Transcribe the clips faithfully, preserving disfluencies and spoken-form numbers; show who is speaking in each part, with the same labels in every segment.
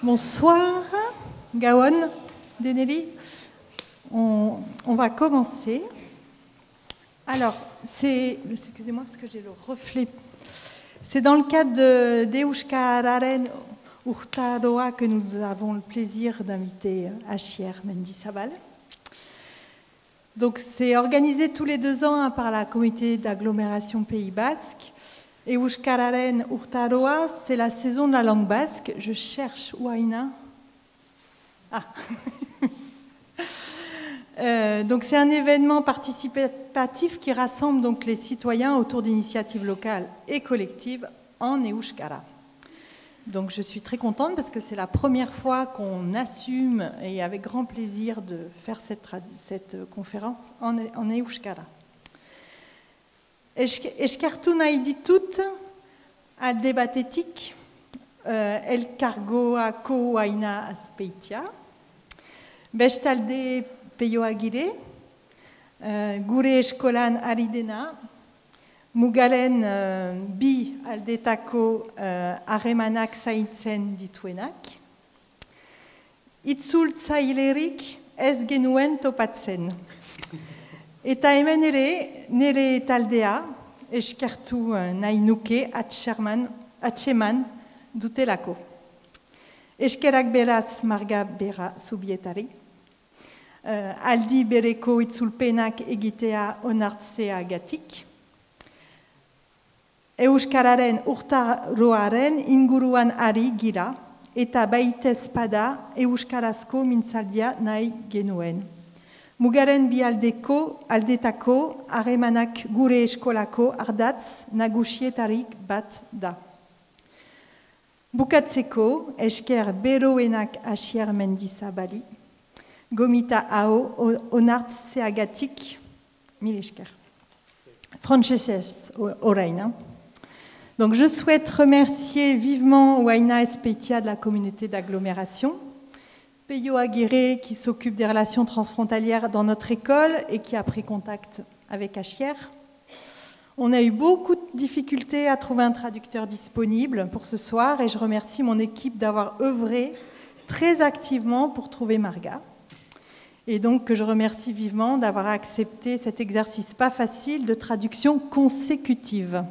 Speaker 1: Bonsoir, Gawon, Deneli. On, on va commencer. Alors, c'est... Excusez-moi parce que j'ai le reflet. C'est dans le cadre de d'Euskararen Urtaroa que nous avons le plaisir d'inviter Asier Mendizabal. Donc, c'est organisé tous les deux ans hein, par la communauté d'agglomération Pays Basque. Euskararen Urtaroa, c'est la saison de la langue basque. Je cherche Ouaina. Ah euh, Donc, c'est un événement participatif qui rassemble donc les citoyens autour d'initiatives locales et collectives en Euskara. Donc, je suis très contente parce que c'est la première fois qu'on assume et avec grand plaisir de faire cette, cette conférence en, en Euskara. Eskertu nahi ditut alde batetik elkargoako Ouaina Azpeitia, bestalde Peio Agire, gure eskolan ari dena, mugalen bi aldetako harremanak zaintzen dituenak, itzultzailerik ez genuen topatzen. Eta hemen ere, nire taldea, eskertu nahi nuke atxeman, atxeman dutelako. Eskerak beraz marga bera zubietari, uh, aldi bereko itzulpenak egitea onartzea gatik, Euskararen urtaroaren inguruan ari gira, eta baitez pada euskarazko mintzaldia nahi genuen. Mugaren bi aldeko, aldetako, harremanak gure eskolako ardatz nagusietarik bat da. Bukatzeko, esker beroenak Asier Mendizabali, gomita hau onartzeagatik, mil esker. Franceses orain. Donc je souhaite remercier vivement Ouaina Azpeitia de la communauté d'agglomération, Peio Agire qui s'occupe des relations transfrontalières dans notre école et qui a pris contact avec Asier. On a eu beaucoup de difficultés à trouver un traducteur disponible pour ce soir et je remercie mon équipe d'avoir œuvré très activement pour trouver Marga. Et donc que je remercie vivement d'avoir accepté cet exercice pas facile de traduction consécutive.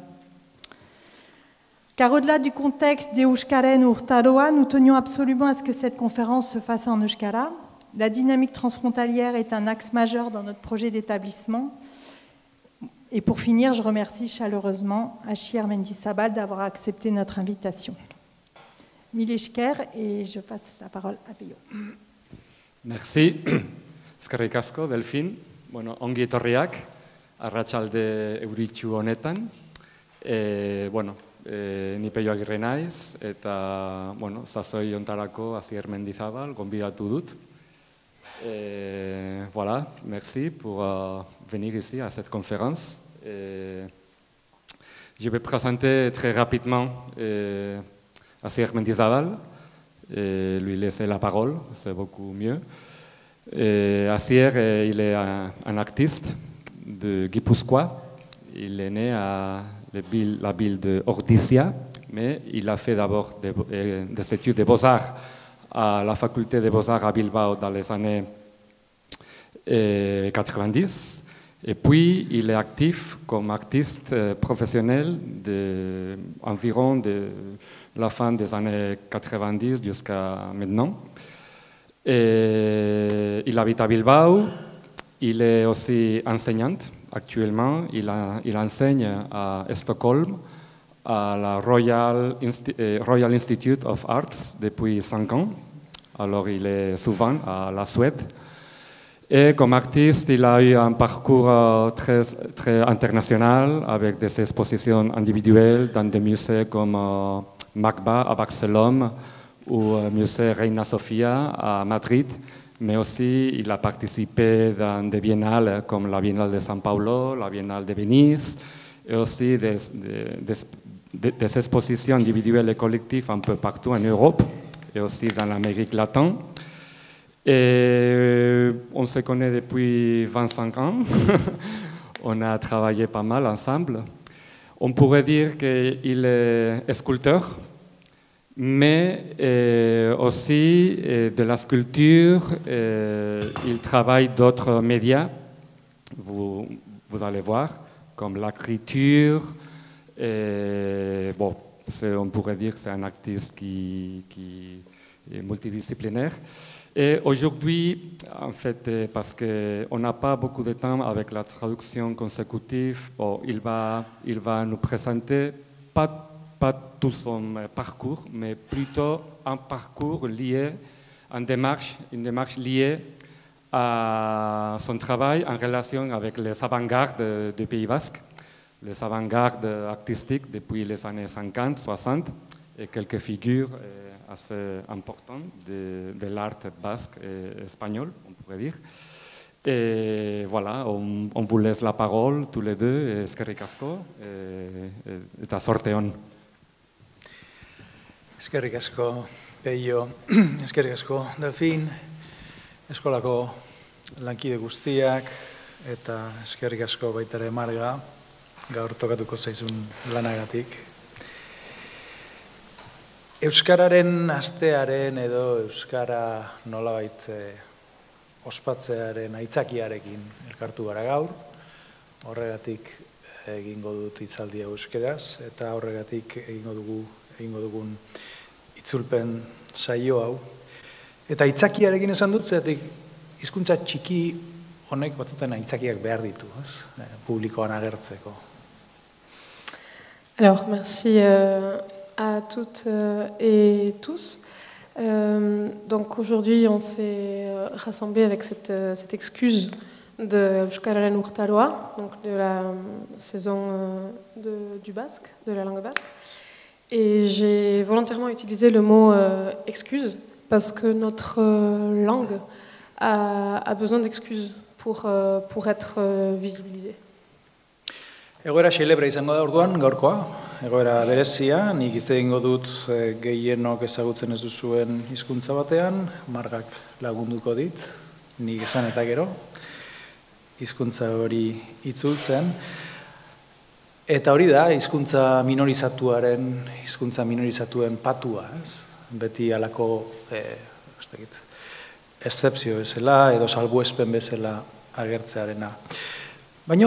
Speaker 1: Car au-delà du contexte d'Euskaren Urtaroa, nous tenions absolument à ce que cette conférence se fasse en Euskara. La dynamique transfrontalière est un axe majeur dans notre projet d'établissement. Et pour finir, je remercie chaleureusement Asier Mendizabal d'avoir accepté notre invitation. Mil esker et je passe la parole à Peio.
Speaker 2: Merci. Eskerrik asko, Delfin. Bueno, ongi etorriak, arratsalde euritsu honetan. E, bueno, E, ni Peio Agirre naiz, eta, bueno, sasoi hontarako Asier Mendizabal, gonbidatu dut. Et voilà, merci pour euh, venir ici à cette conférence. Et je vais présenter très rapidement euh, Asier Mendizabal et lui laisser la parole, c'est beaucoup mieux. Et Asier, il est un, un artiste de Guipuscoa. Il est né à la ville de Ordizia, mais il a fait d'abord des, des études de beaux-arts à la faculté de beaux-arts à Bilbao dans les années quatre-vingt-dix. Et puis, il est actif comme artiste professionnel de, environ de la fin des années quatre-vingt-dix jusqu'à maintenant. Et il habite à Bilbao. Il est aussi enseignant. Actuellement, il, a, il enseigne à Stockholm, à la Royal, Insti Royal Institute of Arts depuis cinq ans. Alors, il est souvent à la Suède. Et comme artiste, il a eu un parcours très, très international avec des expositions individuelles dans des musées comme euh, MACBA à Barcelone ou le musée Reina Sofia à Madrid. Mais aussi, il a participé dans des biennales comme la Biennale de São Paulo, la Biennale de Venise, et aussi des, des, des, des expositions individuelles et collectives un peu partout en Europe, et aussi dans l'Amérique latine. Et on se connaît depuis vingt-cinq ans. On a travaillé pas mal ensemble. On pourrait dire qu'il est sculpteur, mais euh, aussi euh, de la sculpture. Euh, il travaille d'autres médias, vous, vous allez voir, comme l'écriture. Bon, on pourrait dire que c'est un artiste qui, qui est multidisciplinaire. Et aujourd'hui, en fait, parce qu'on n'a pas beaucoup de temps avec la traduction consécutive, bon, il, va, il va nous présenter pas, pas tout son parcours, mais plutôt un parcours lié, une démarche, une démarche liée à son travail en relation avec les avant-gardes du Pays Basque, les avant-gardes artistiques depuis les années cinquante, soixante, et quelques figures assez importantes de, de l'art basque et espagnol, on pourrait dire. Et voilà, on, on vous laisse la parole tous les deux, eskerrik asko, eta sorte on.
Speaker 3: Eskerrik asko, Peio, eskerrik asko, Delfin, eskolako lankide guztiak, eta eskerrik asko baita ere Marga, gaur tokatuko zaizun lanagatik. Euskararen astearen edo Euskara nolabait ospatzearen aitzakiarekin elkartu gara gaur, horregatik egingo dut hitzaldia euskeraz, eta horregatik egingo dugu egingo dugun itzulpen saio hau. Eta aitzakiarekin esan dut, zeratik hizkuntza txiki honek batzutan aitzakiak behar ditu, ez? Publikoan agertzeko.
Speaker 4: Alors, merci euh, à toutes euh, et tous. Euh, donc aujourd'hui, on s'est rassemblés avec cette, cette excuse de Euskararen Urtaroa, donc de la saison euh, de, du basque, de la langue basque. Et j'ai volontairement utilisé le mot euh, excuse parce que notre euh, langue a, a besoin d'excuses pour, euh, pour être euh, visibilisée.
Speaker 3: Egoera xelebra izango da orduan, gaurkoa, egoera berezia, nik hitz egingo dut e, gehienok ezagutzen ez duzuen hizkuntza batean, Margak lagunduko dit, nik esan eta gero, hizkuntza hori itzultzen. Eta hori da, hizkuntza minorizatuaren, hizkuntza minorizatuen patua, ez? Beti halako, e, ez dakit, excepzio bezala edo salbuespen bezala agertzearena. Baina,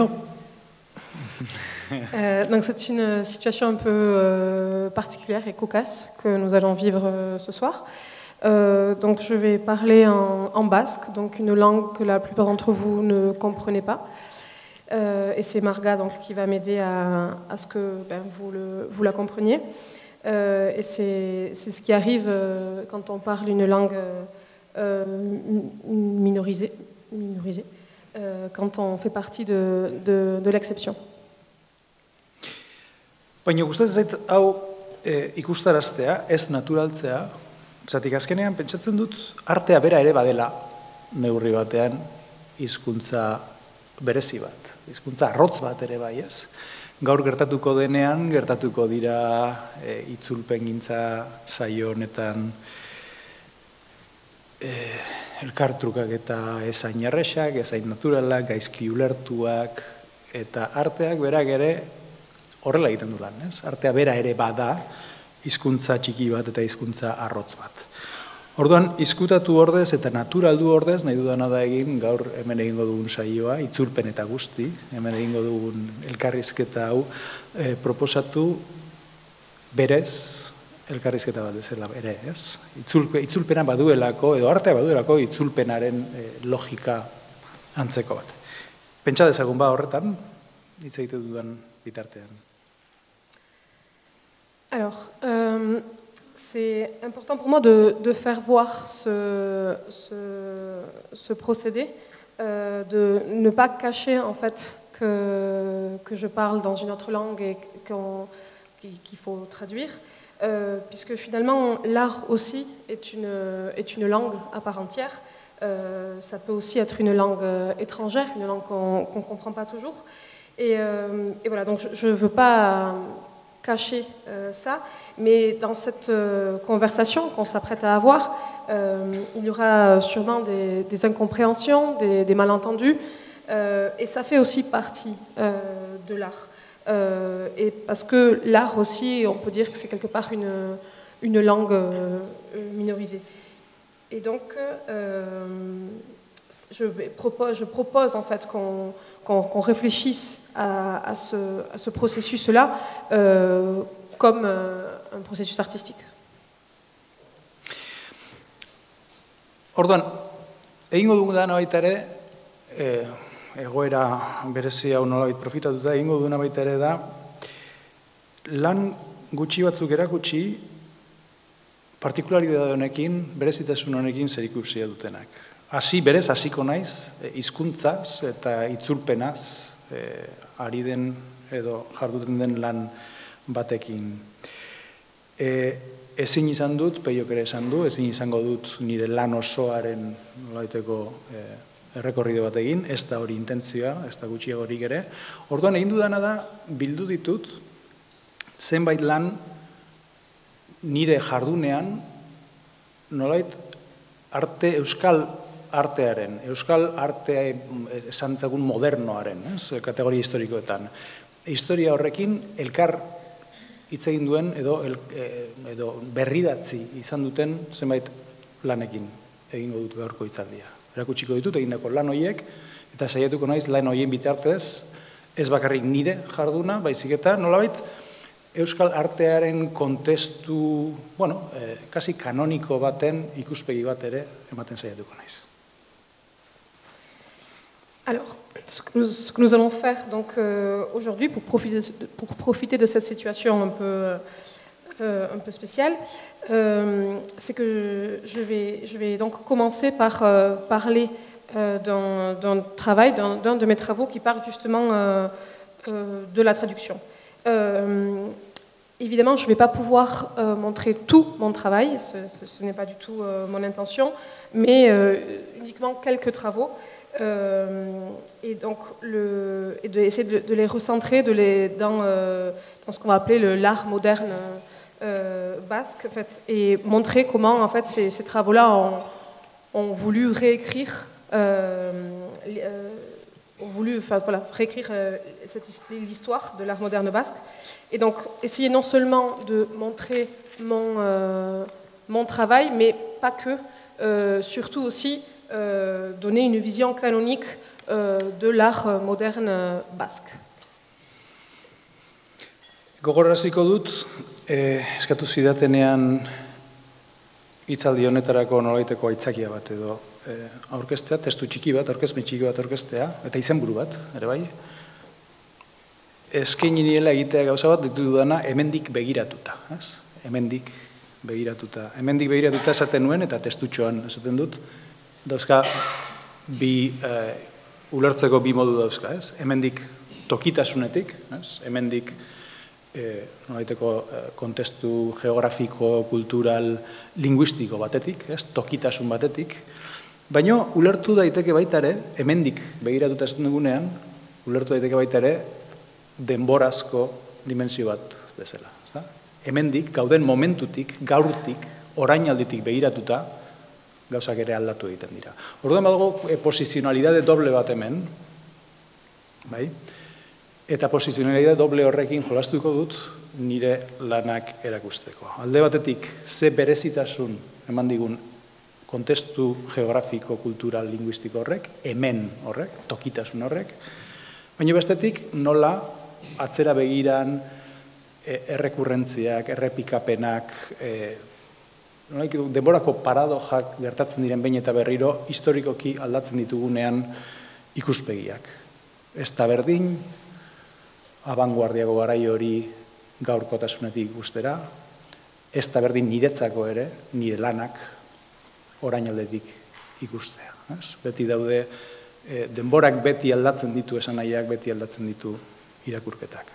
Speaker 4: Euh, donc c'est une situation un peu euh, particulière et cocasse que nous allons vivre euh, ce soir. Euh, donc je vais parler en, en basque, donc une langue que la plupart d'entre vous ne comprenez pas. Euh, et c'est Marga donc, qui va m'aider à, à ce que ben, vous, le, vous la compreniez. Euh, et c'est, c'est ce qui arrive euh, quand on parle une langue euh, minorisée, minorisée euh, quand on fait partie de, de, de l'exception.
Speaker 3: Baina gustatzen zait hau e, ikustaraztea, ez naturaltzea, zatik azkenean pentsatzen dut artea bera ere badela neurri batean hizkuntza berezi bat, hizkuntza arrotz bat ere bai ez. Gaur gertatuko denean, gertatuko dira e, itzulpengintza saio honetan e, elkartrukak eta ezain arresak, ezain naturalak, gaizki ulertuak, eta arteak berak ere horrela egiten du lan, ez? Artea bera ere bada, hizkuntza txiki bat eta hizkuntza arrotz bat. Orduan, hizkutatu ordez eta naturaldu ordez, nahi dudana da egin, gaur hemen egingo dugun saioa, itzulpen eta guzti, hemen egingo dugun elkarrizketa hau, e, proposatu berez, elkarrizketa bat ezela ere, ez? Itzulpe, itzulpena baduelako, edo artea baduelako, itzulpenaren e, logika antzeko bat. Pentsa dezagun ba horretan, hitz egite dudan bitartean.
Speaker 4: Alors, euh, c'est important pour moi de, de faire voir ce, ce, ce procédé, euh, de ne pas cacher en fait que, que je parle dans une autre langue et qu'on, qu'il faut traduire, euh, puisque finalement l'art aussi est une, est une langue à part entière. Euh, ça peut aussi être une langue étrangère, une langue qu'on qu'on comprend pas toujours. Et, euh, et voilà, donc je ne veux pas cacher euh, ça, mais dans cette euh, conversation qu'on s'apprête à avoir, euh, il y aura sûrement des, des incompréhensions, des, des malentendus, euh, et ça fait aussi partie euh, de l'art. Euh, et parce que l'art aussi, on peut dire que c'est quelque part une, une langue euh, minorisée. Et donc, euh, je, vais propose, je propose en fait qu'on qu'on, qu'on réfléchisse à, à, ce, à ce processus-là euh, comme euh, un processus artistique.
Speaker 3: Orduan, egingo duguna baita ere, e, egoera berezi hau nolabait profitatuta, egingo duguna baita ere da, lan gutxi batzuk erakutsi, partikularidade honekin, berezitasun honekin zerikusia dutenak. Hasi berez hasiko naiz, hizkuntzaz eta itzulpenaz e, ari den edo jarduten den lan batekin. E, ezin izan dut, Peiok ere esan du, ezin izango dut nire lan osoaren nolabaiteko e, errekorride bat egin, ez da hori intentzioa, ez da gutxiagorik ere. Orduan egin dudana da, bildu ditut, zenbait lan nire jardunean, nolait, arte, euskal artearen, euskal artea esan zagun modernoaren, ez, kategoria historikoetan. Historia horrekin elkar hitz egin duen edo, el, edo berridatzi izan duten zenbait lanekin egingo dut gaurko hitzaldia. Erakutsiko ditut egindako lan horiek, eta saiatuko naiz lan horien bitartez, ez bakarrik nire jarduna, baizik eta nolabait, euskal artearen kontestu, bueno, eh, kasi kanoniko baten ikuspegi bat ere ematen saiatuko naiz.
Speaker 4: Alors, ce que nous, ce que nous allons faire donc euh, aujourd'hui pour profiter, pour profiter de cette situation un peu, euh, un peu spéciale, euh, c'est que je vais, je vais donc commencer par euh, parler euh, d'un, d'un travail, d'un, d'un de mes travaux qui parle justement euh, euh, de la traduction. Euh, évidemment, je ne vais pas pouvoir euh, montrer tout mon travail, ce, ce, ce n'est pas du tout euh, mon intention, mais euh, uniquement quelques travaux. Euh, et donc, le, et de essayer de, de les recentrer de les, dans, euh, dans ce qu'on va appeler le, l'art moderne euh, basque, en fait, et montrer comment en fait, ces, ces travaux-là ont, ont voulu réécrire euh, euh, ont voulu enfin, voilà, réécrire euh, cette, l'histoire de l'art moderne basque. Et donc, essayer non seulement de montrer mon, euh, mon travail, mais pas que, euh, surtout aussi euh, donner une vision canonique euh, de l'art moderne basque.
Speaker 3: Gogoraziko dut, eh, eskatu zidatenean hitzaldi honetarako nolaiteko aitzakia bat edo eh, aurkeztea, testu txiki bat, aurkezme txiki bat aurkeztea, eta izenburu bat, ere bai. Eskaini niela egitea gauza bat, ditu dudana, hemendik begiratuta. Ez? Hemendik begiratuta. Hemendik begiratuta esaten nuen, eta testutxoan esaten dut, dauzka bi, eh, ulertzeko bi modu dauzka, ez? Hemendik tokitasunetik, ez? Hemendik eh, nolaiteko eh, kontestu geografiko, kultural, linguistiko batetik, ez? Tokitasun batetik. Baina ulertu daiteke baita ere, hemendik begiratuta esaten dugunean, ulertu daiteke baita ere, denborazko dimensio bat bezala. Ezta? Hemendik, gauden momentutik, gaurtik, orainalditik begiratuta, gauzak ere aldatu egiten dira. Orduan badago e, posizionalidade doble bat hemen, bai? Eta posizionalidade doble horrekin jolastuko dut nire lanak erakusteko. Alde batetik, ze berezitasun eman digun kontestu geografiko, kultural, linguistiko horrek, hemen horrek, tokitasun horrek, baina bestetik nola atzera begiran e, errekurrentziak, errepikapenak, e, denborako paradojak gertatzen diren behin eta berriro, historikoki aldatzen ditugunean ikuspegiak. Ez da berdin, abanguardiago garai hori gaurkotasunetik ikustera, ez da berdin niretzako ere, nire lanak orainaldetik ikustea. Ez? Beti daude, e, denborak beti aldatzen ditu esanaiak, beti aldatzen ditu irakurketak.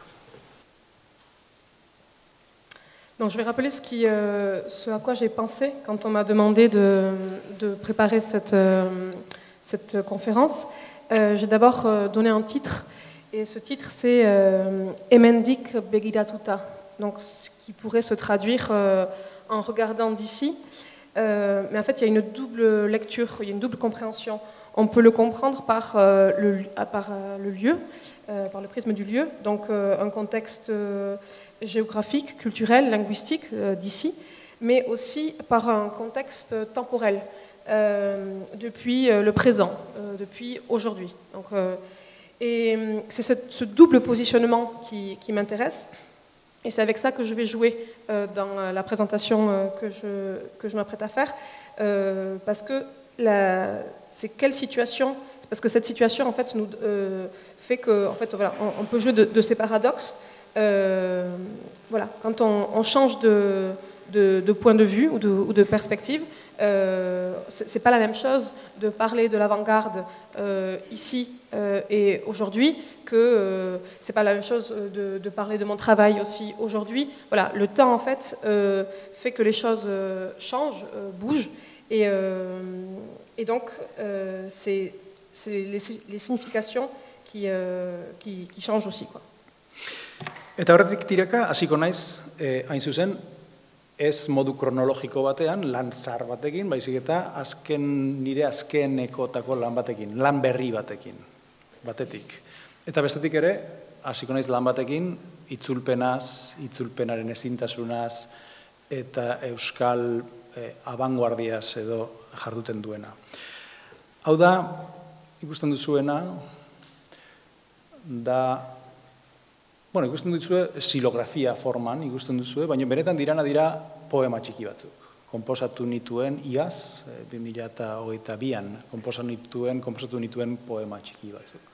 Speaker 4: Donc, je vais rappeler ce, qui, euh, ce à quoi j'ai pensé quand on m'a demandé de, de préparer cette, euh, cette conférence. Euh, j'ai d'abord euh, donné un titre, et ce titre c'est euh, Hemendik begiratuta, donc ce qui pourrait se traduire euh, en regardant d'ici. Euh, mais en fait, il y a une double lecture, il y a une double compréhension. On peut le comprendre par, euh, le, par euh, le lieu, euh, par le prisme du lieu, donc euh, un contexte euh, géographique, culturel, linguistique euh, d'ici, mais aussi par un contexte temporel, euh, depuis le présent, euh, depuis aujourd'hui. Donc, euh, et c'est ce, ce double positionnement qui, qui m'intéresse, et c'est avec ça que je vais jouer euh, dans la présentation euh, que je, que je m'apprête à faire, euh, parce que c'est quelle situation, parce que cette situation en fait nous euh, fait que en fait voilà, on, on peut jouer de, de ces paradoxes. Euh, voilà, quand on, on change de, de, de point de vue ou de, ou de perspective, euh, c'est pas la même chose de parler de l'avant-garde euh, ici euh, et aujourd'hui que euh, c'est pas la même chose de, de parler de mon travail aussi aujourd'hui. Voilà, le temps en fait euh, fait que les choses euh, changent, euh, bougent, et, euh, et donc euh, c'est les, les significations qui, euh, qui, qui changent aussi, quoi.
Speaker 3: Eta horretik tiraka, hasiko naiz, eh, hain zuzen, ez modu kronologiko batean, lan zahar batekin, baizik eta azken, nire azkenekotako lan batekin, lan berri batekin, batetik. Eta bestetik ere, hasiko naiz lan batekin, itzulpenaz, itzulpenaren ezintasunaz, eta euskal eh, abanguardiaz edo jarduten duena. Hau da, ikusten duzuena, da, bueno, ikusten duzue silografia forman, ikusten duzue, baina benetan dirana dira poema txiki batzuk. Konposatu nituen iaz, bi mila hogeita bian, konposatu nituen, konposatu nituen poema txiki batzuk.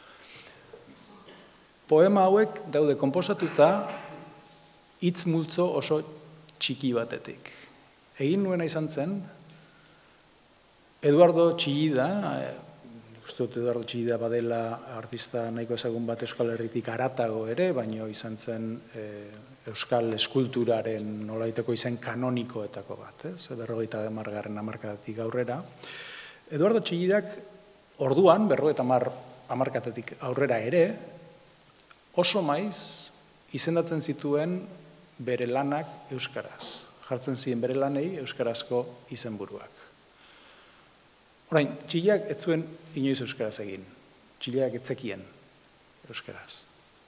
Speaker 3: Poema hauek daude konposatuta hitz multzo oso txiki batetik. Egin nuena izan zen, Eduardo Chillida, uste dut Eduardo Chillida badela artista nahiko ezagun bat Euskal Herritik haratago ere, baino izan zen euskal eskulturaren nolaiteko izen kanonikoetako bat, berrogeita hamargarren hamarkadatik aurrera. Eduardo Chillidak orduan, berrogeita hamarkadatik aurrera ere, oso maiz izendatzen zituen bere lanak euskaraz. Jartzen ziren bere lanei euskarazko izenburuak. Orain, Chillidak ez zuen inoiz euskaraz egin. Chillidak ez zekien euskaraz.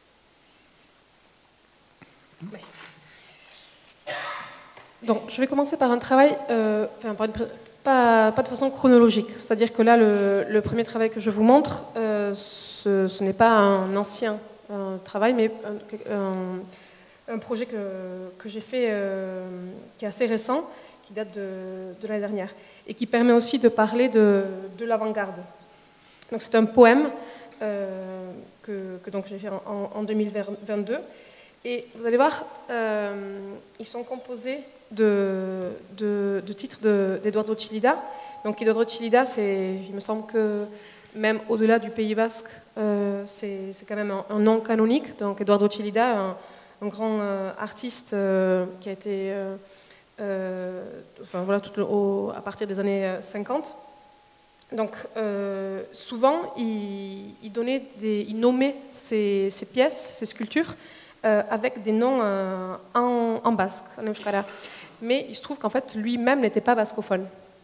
Speaker 4: Donc, je vais commencer par un travail, euh, enfin, par une, pas, pas de façon chronologique. C'est-à-dire que là, le, le premier travail que je vous montre, euh, ce, ce n'est pas un ancien un travail, mais un, un, un projet que, que j'ai fait euh, qui est assez récent, qui date de, de l'année dernière, et qui permet aussi de parler de, de l'avant-garde. Donc c'est un poème euh, que, que donc j'ai fait en, en deux mille vingt-deux, et vous allez voir, euh, ils sont composés de, de, de titres d'Eduardo Chillida. Donc Eduardo Chillida, il me semble que même au-delà du Pays Basque, euh, c'est quand même un, un nom canonique. Donc Eduardo Chillida, un, un grand euh, artiste euh, qui a été... Euh, Euh, enfin, voilà, tout au, à partir des années cinquante. Donc, euh, souvent, il, il, donnait des, il nommait ces, ces pièces, ces sculptures, euh, avec des noms euh, en, en basque, en euskara. Mais il se trouve qu'en fait, lui-même n'était pas bascophone.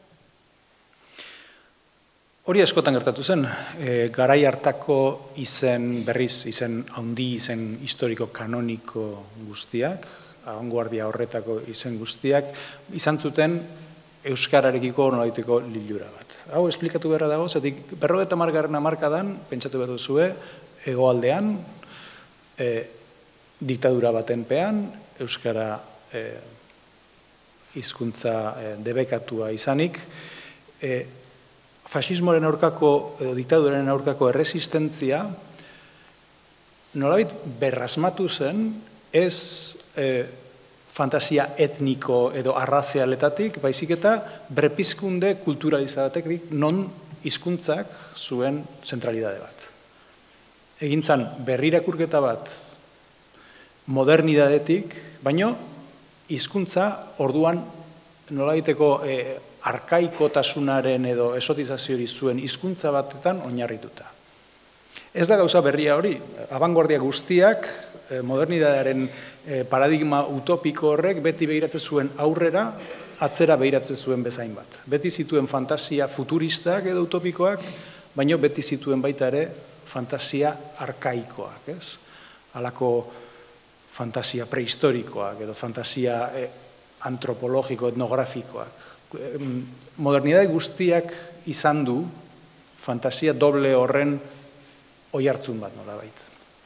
Speaker 3: Hori askotan gertatu zen, e, garai hartako izen berriz, izen handi, izen historiko kanoniko guztiak, abanguardia horretako izen guztiak, izan zuten euskararekiko nolaiteko lilura bat. Hau esplikatu beharra dago, zetik berrogeita hamargarren hamarkadan, pentsatu behar duzue, hegoaldean, e, diktadura baten pean, euskara e, hizkuntza e, debekatua izanik, e, fasismoaren aurkako, edo diktaduraren aurkako erresistentzia, nolabait berrasmatu zen, ez e, fantasia etniko edo arrazialetatik, baizik eta berpizkunde kulturalizatetik non hizkuntzak zuen zentralidade bat. Egintzan berrirakurketa bat modernidadetik, baino hizkuntza orduan nolabaiteko e, arkaikotasunaren edo esotizaziori zuen hizkuntza batetan oinarrituta. Ez da gauza berria hori, abanguardia guztiak, modernidadearen paradigma utopiko horrek beti behiratzen zuen aurrera, atzera behiratzen zuen bezain bat. Beti zituen fantasia futuristak edo utopikoak, baina beti zituen baita ere fantasia arkaikoak, ez? Halako fantasia prehistorikoak edo fantasia antropologiko, etnografikoak. Modernidade guztiak izan du fantasia doble horren oihartzun bat nolabait.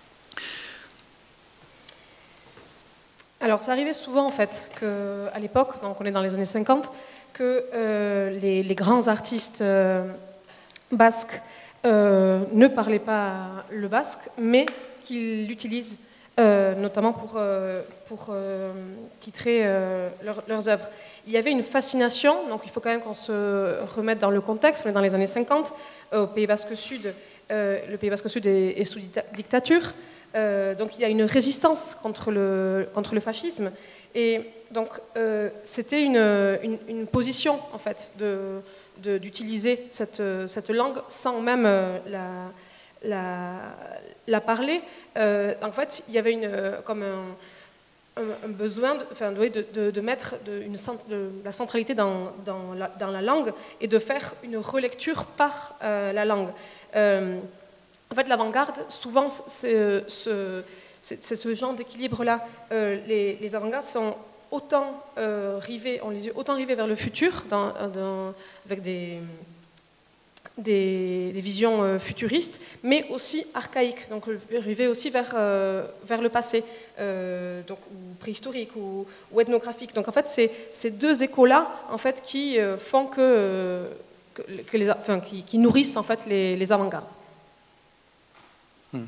Speaker 4: Alors, ça arrivait souvent, en fait, qu'à l'époque, donc on est dans les années cinquante, que euh, les, les grands artistes euh, basques euh, ne parlaient pas le basque, mais qu'ils l'utilisent euh, notamment pour, euh, pour euh, titrer euh, leur, leurs œuvres. Il y avait une fascination, donc il faut quand même qu'on se remette dans le contexte, on est dans les années cinquante, euh, au Pays Basque Sud, euh, le Pays Basque Sud est, est sous dictature. Euh, donc il y a une résistance contre le, contre le fascisme et donc euh, c'était une, une, une position en fait de, de, d'utiliser cette, cette langue sans même euh, la, la, la parler. Euh, en fait il y avait une, comme un, un, un besoin de, enfin, de, de, de mettre de, une, de, la centralité dans, dans, la, dans la langue et de faire une relecture par euh, la langue. Euh, En fait, l'avant-garde, souvent, c'est ce, c'est ce genre d'équilibre-là. Euh, les, les avant-gardes sont autant euh, rivés, ont les yeux autant rivés vers le futur, dans, dans, avec des, des, des visions euh, futuristes, mais aussi archaïques, donc rivés aussi vers, euh, vers le passé, euh, donc, ou préhistorique ou, ou ethnographique. Donc en fait, c'est ces deux échos-là en fait, qui euh, font que, que, que les, enfin, qui, qui nourrissent en fait, les, les avant-gardes.
Speaker 3: Hmm.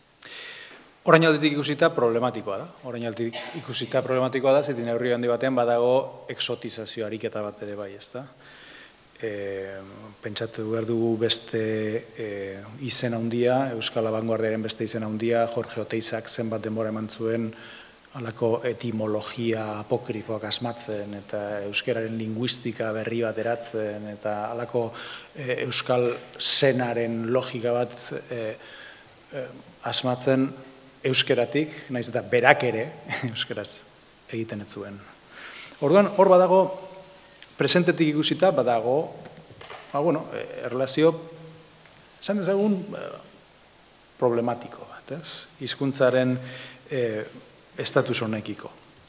Speaker 3: Orain aldetik ikusita problematikoa da. Orain aldetik ikusita problematikoa da, zetin neurri handi batean badago exotizazio ariketa bat ere bai, ezta? E, pentsatu behar dugu beste e, izen handia, Euskal Abangoardiaren beste izen handia, Jorge Oteizak zenbat denbora eman zuen halako etimologia apokrifoak asmatzen eta euskararen linguistika berri bat eratzen eta halako e, euskal zenaren logika bat e, asmatzen euskeratik, naiz eta berak ere euskaraz egiten ez zuen. Orduan, hor badago, presentetik ikusita, badago, ba, bueno, erlazio, esan dezagun, problematiko bat, ez? Hizkuntzaren eh, estatus honekiko.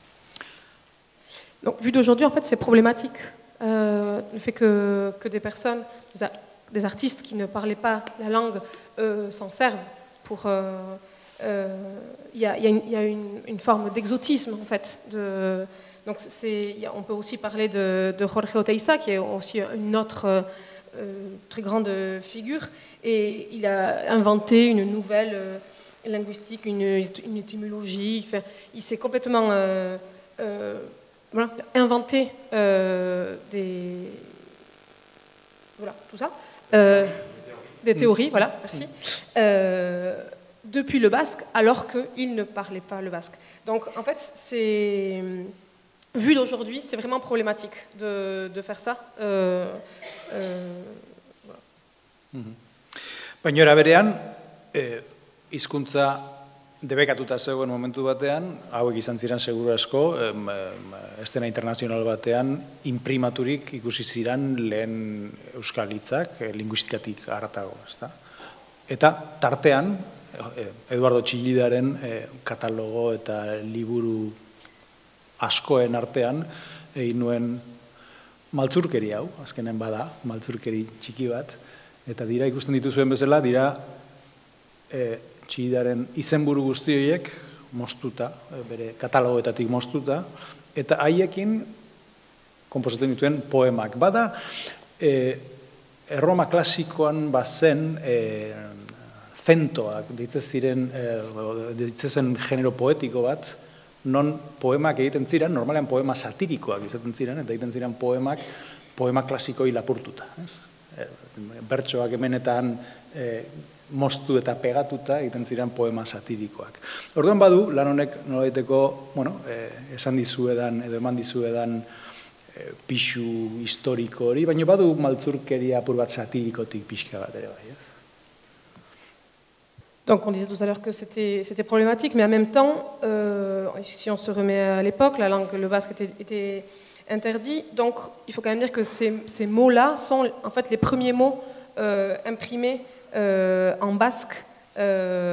Speaker 4: Donc, vu d'aujourd'hui, en fait, c'est problématique. Euh, le fait que, que des personnes, des, des artistes qui ne parlaient pas la langue, euh, s'en servent. Pour, euh, euh, y a, y a, une, y a une, une forme d'exotisme en fait. De, donc c'est, y a, on peut aussi parler de, de Jorge Oteiza qui est aussi une autre euh, très grande figure et il a inventé une nouvelle euh, linguistique, une, une étymologie. Enfin, il s'est complètement euh, euh, voilà, inventé euh, des voilà tout ça. Euh, Des théories, voilà, merci, euh, depuis le basque, alors qu'il ne parlait pas le basque. Donc, en fait, c'est, vu d'aujourd'hui, c'est vraiment problématique de, de faire ça. Euh, euh, voilà.
Speaker 3: Baina era berean, hizkuntza debekatuta zegoen momentu batean, hauek izan ziren seguru asko, estena internazional batean, imprimaturik ikusi ziren lehen euskal hitzak, linguistikatik haratago, ezta? Eta tartean, Eduardo Txillidaren katalogo eta liburu askoen artean, egin nuen maltzurkeri hau, azkenen bada, maltzurkeri txiki bat, eta dira ikusten dituzuen bezala, dira Txillidaren izenburu guzti horiek moztuta, bere katalogoetatik moztuta, eta haiekin konposatzen dituen poemak. Bada, Erroma klasikoan bazen zentoak, ditzezen genero poetiko bat, non poemak egiten ziren, normalean poema satirikoak izaten ziren, eta egiten ziren poemak, poema klasikoi lapurtuta. Bertsoak hemenetan moztu eta pegatuta egiten ziren poema satirikoak. Orduan badu, lan honek nolaiteko, bueno, esan dizuedan, edo eman dizuedan pixu historiko hori, baina badu maltzurkeria apur bat satirikotik pixka bat ere bai, ez?
Speaker 4: Donc on disait tout à l'heure que c'était, c'était problématique, mais en même temps, euh, si on se remet à l'époque, la langue, le basque était, était interdit, donc il faut quand même dire que ces, ces mots-là sont en fait les premiers mots euh, imprimés Euh, en basque euh,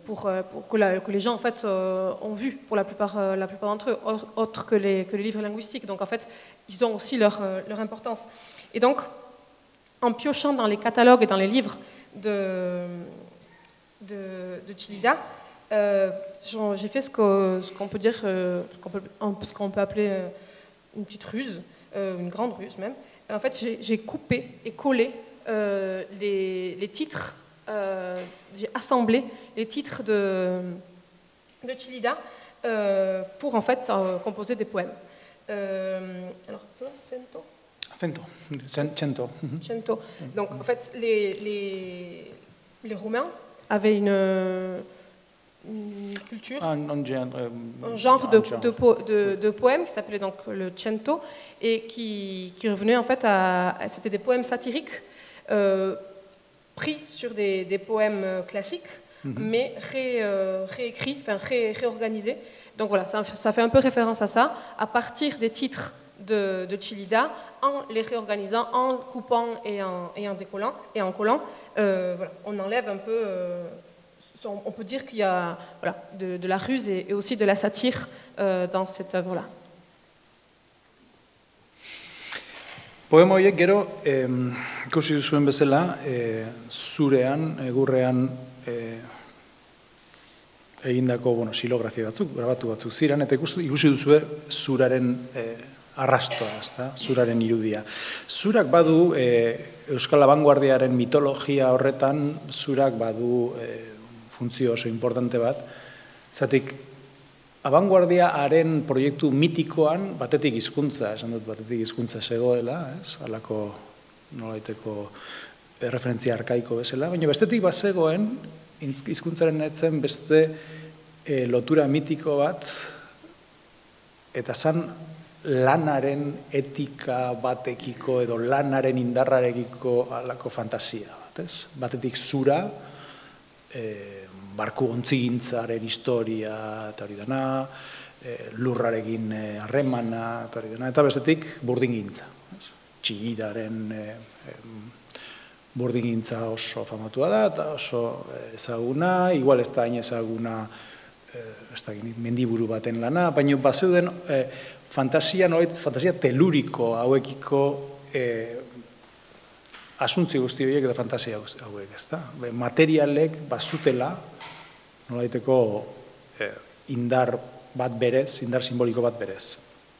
Speaker 4: pour, pour que, la, que les gens en fait, euh, ont vu pour la plupart, euh, la plupart d'entre eux, autre que les, que les livres linguistiques. Donc en fait, ils ont aussi leur, euh, leur importance. Et donc, en piochant dans les catalogues et dans les livres de, de, de Chillida, euh, j'ai fait ce qu'on ce qu'on peut dire, euh, ce qu'on peut, ce qu'on peut appeler euh, une petite ruse, euh, une grande ruse même. En fait, j'ai coupé et collé euh, les, les titres, euh, j'ai assemblé les titres de, de Chillida euh, pour en fait euh, composer des poèmes. Euh, alors, c'est ça, Cento
Speaker 3: Cento. Cento.
Speaker 4: Cento. Donc, en fait, les, les, les Roumains avaient une, une culture,
Speaker 3: un, un, genre, euh,
Speaker 4: un genre de,
Speaker 3: un genre.
Speaker 4: de, po, de, de poèmes qui s'appelait donc le Cento et qui, qui revenait en fait à, à c'était des poèmes satiriques euh, pris sur des, des poèmes classiques, mm-hmm. mais ré, euh, réécrits, enfin ré, réorganisés. Donc voilà, ça, ça fait un peu référence à ça, à partir des titres de, de Chillida, en les réorganisant, en coupant et en, et en décollant, et en collant, euh, voilà, on enlève un peu, euh, on peut dire qu'il y a voilà, de, de la ruse et, et aussi de la satire euh, dans cette œuvre-là.
Speaker 3: Poema horiek gero, eh, ikusi duzuen bezala, eh, zurean, egurrean eh, egindako bueno, silografia batzuk, grabatu batzuk ziren, eta ikusi, ikusi duzue zuraren eh, arrastoa, ezta? Zuraren irudia. Zurak badu, eh, Euskal Abanguardiaren mitologia horretan, zurak badu eh, funtzio oso importante bat, zatik, Abanguardiaren proiektu mitikoan batetik hizkuntza, esan dut batetik hizkuntza zegoela, ez? Halako nolaiteko referentzia arkaiko bezala, baina bestetik bazegoen hizkuntzaren etzen beste e, lotura mitiko bat, eta zan lanaren etika batekiko edo lanaren indarrarekiko halako fantasia bat, ez? Batetik zura, e, barku ontzigintzaren historia eta hori dena, e, lurrarekin harremana eta hori dena, eta bestetik burdingintza. Chillidaren e, e, burdingintza oso famatua da, eta oso ezaguna, igual ez da hain ezaguna e, ez da, mendiburu baten lana, baina bazeuden e, fantasia, noit, fantasia teluriko hauekiko e, asuntzi guzti horiek eta fantasia hauek, ez da? Materialek bazutela, nolaiteko eh, indar bat berez, indar simboliko bat berez.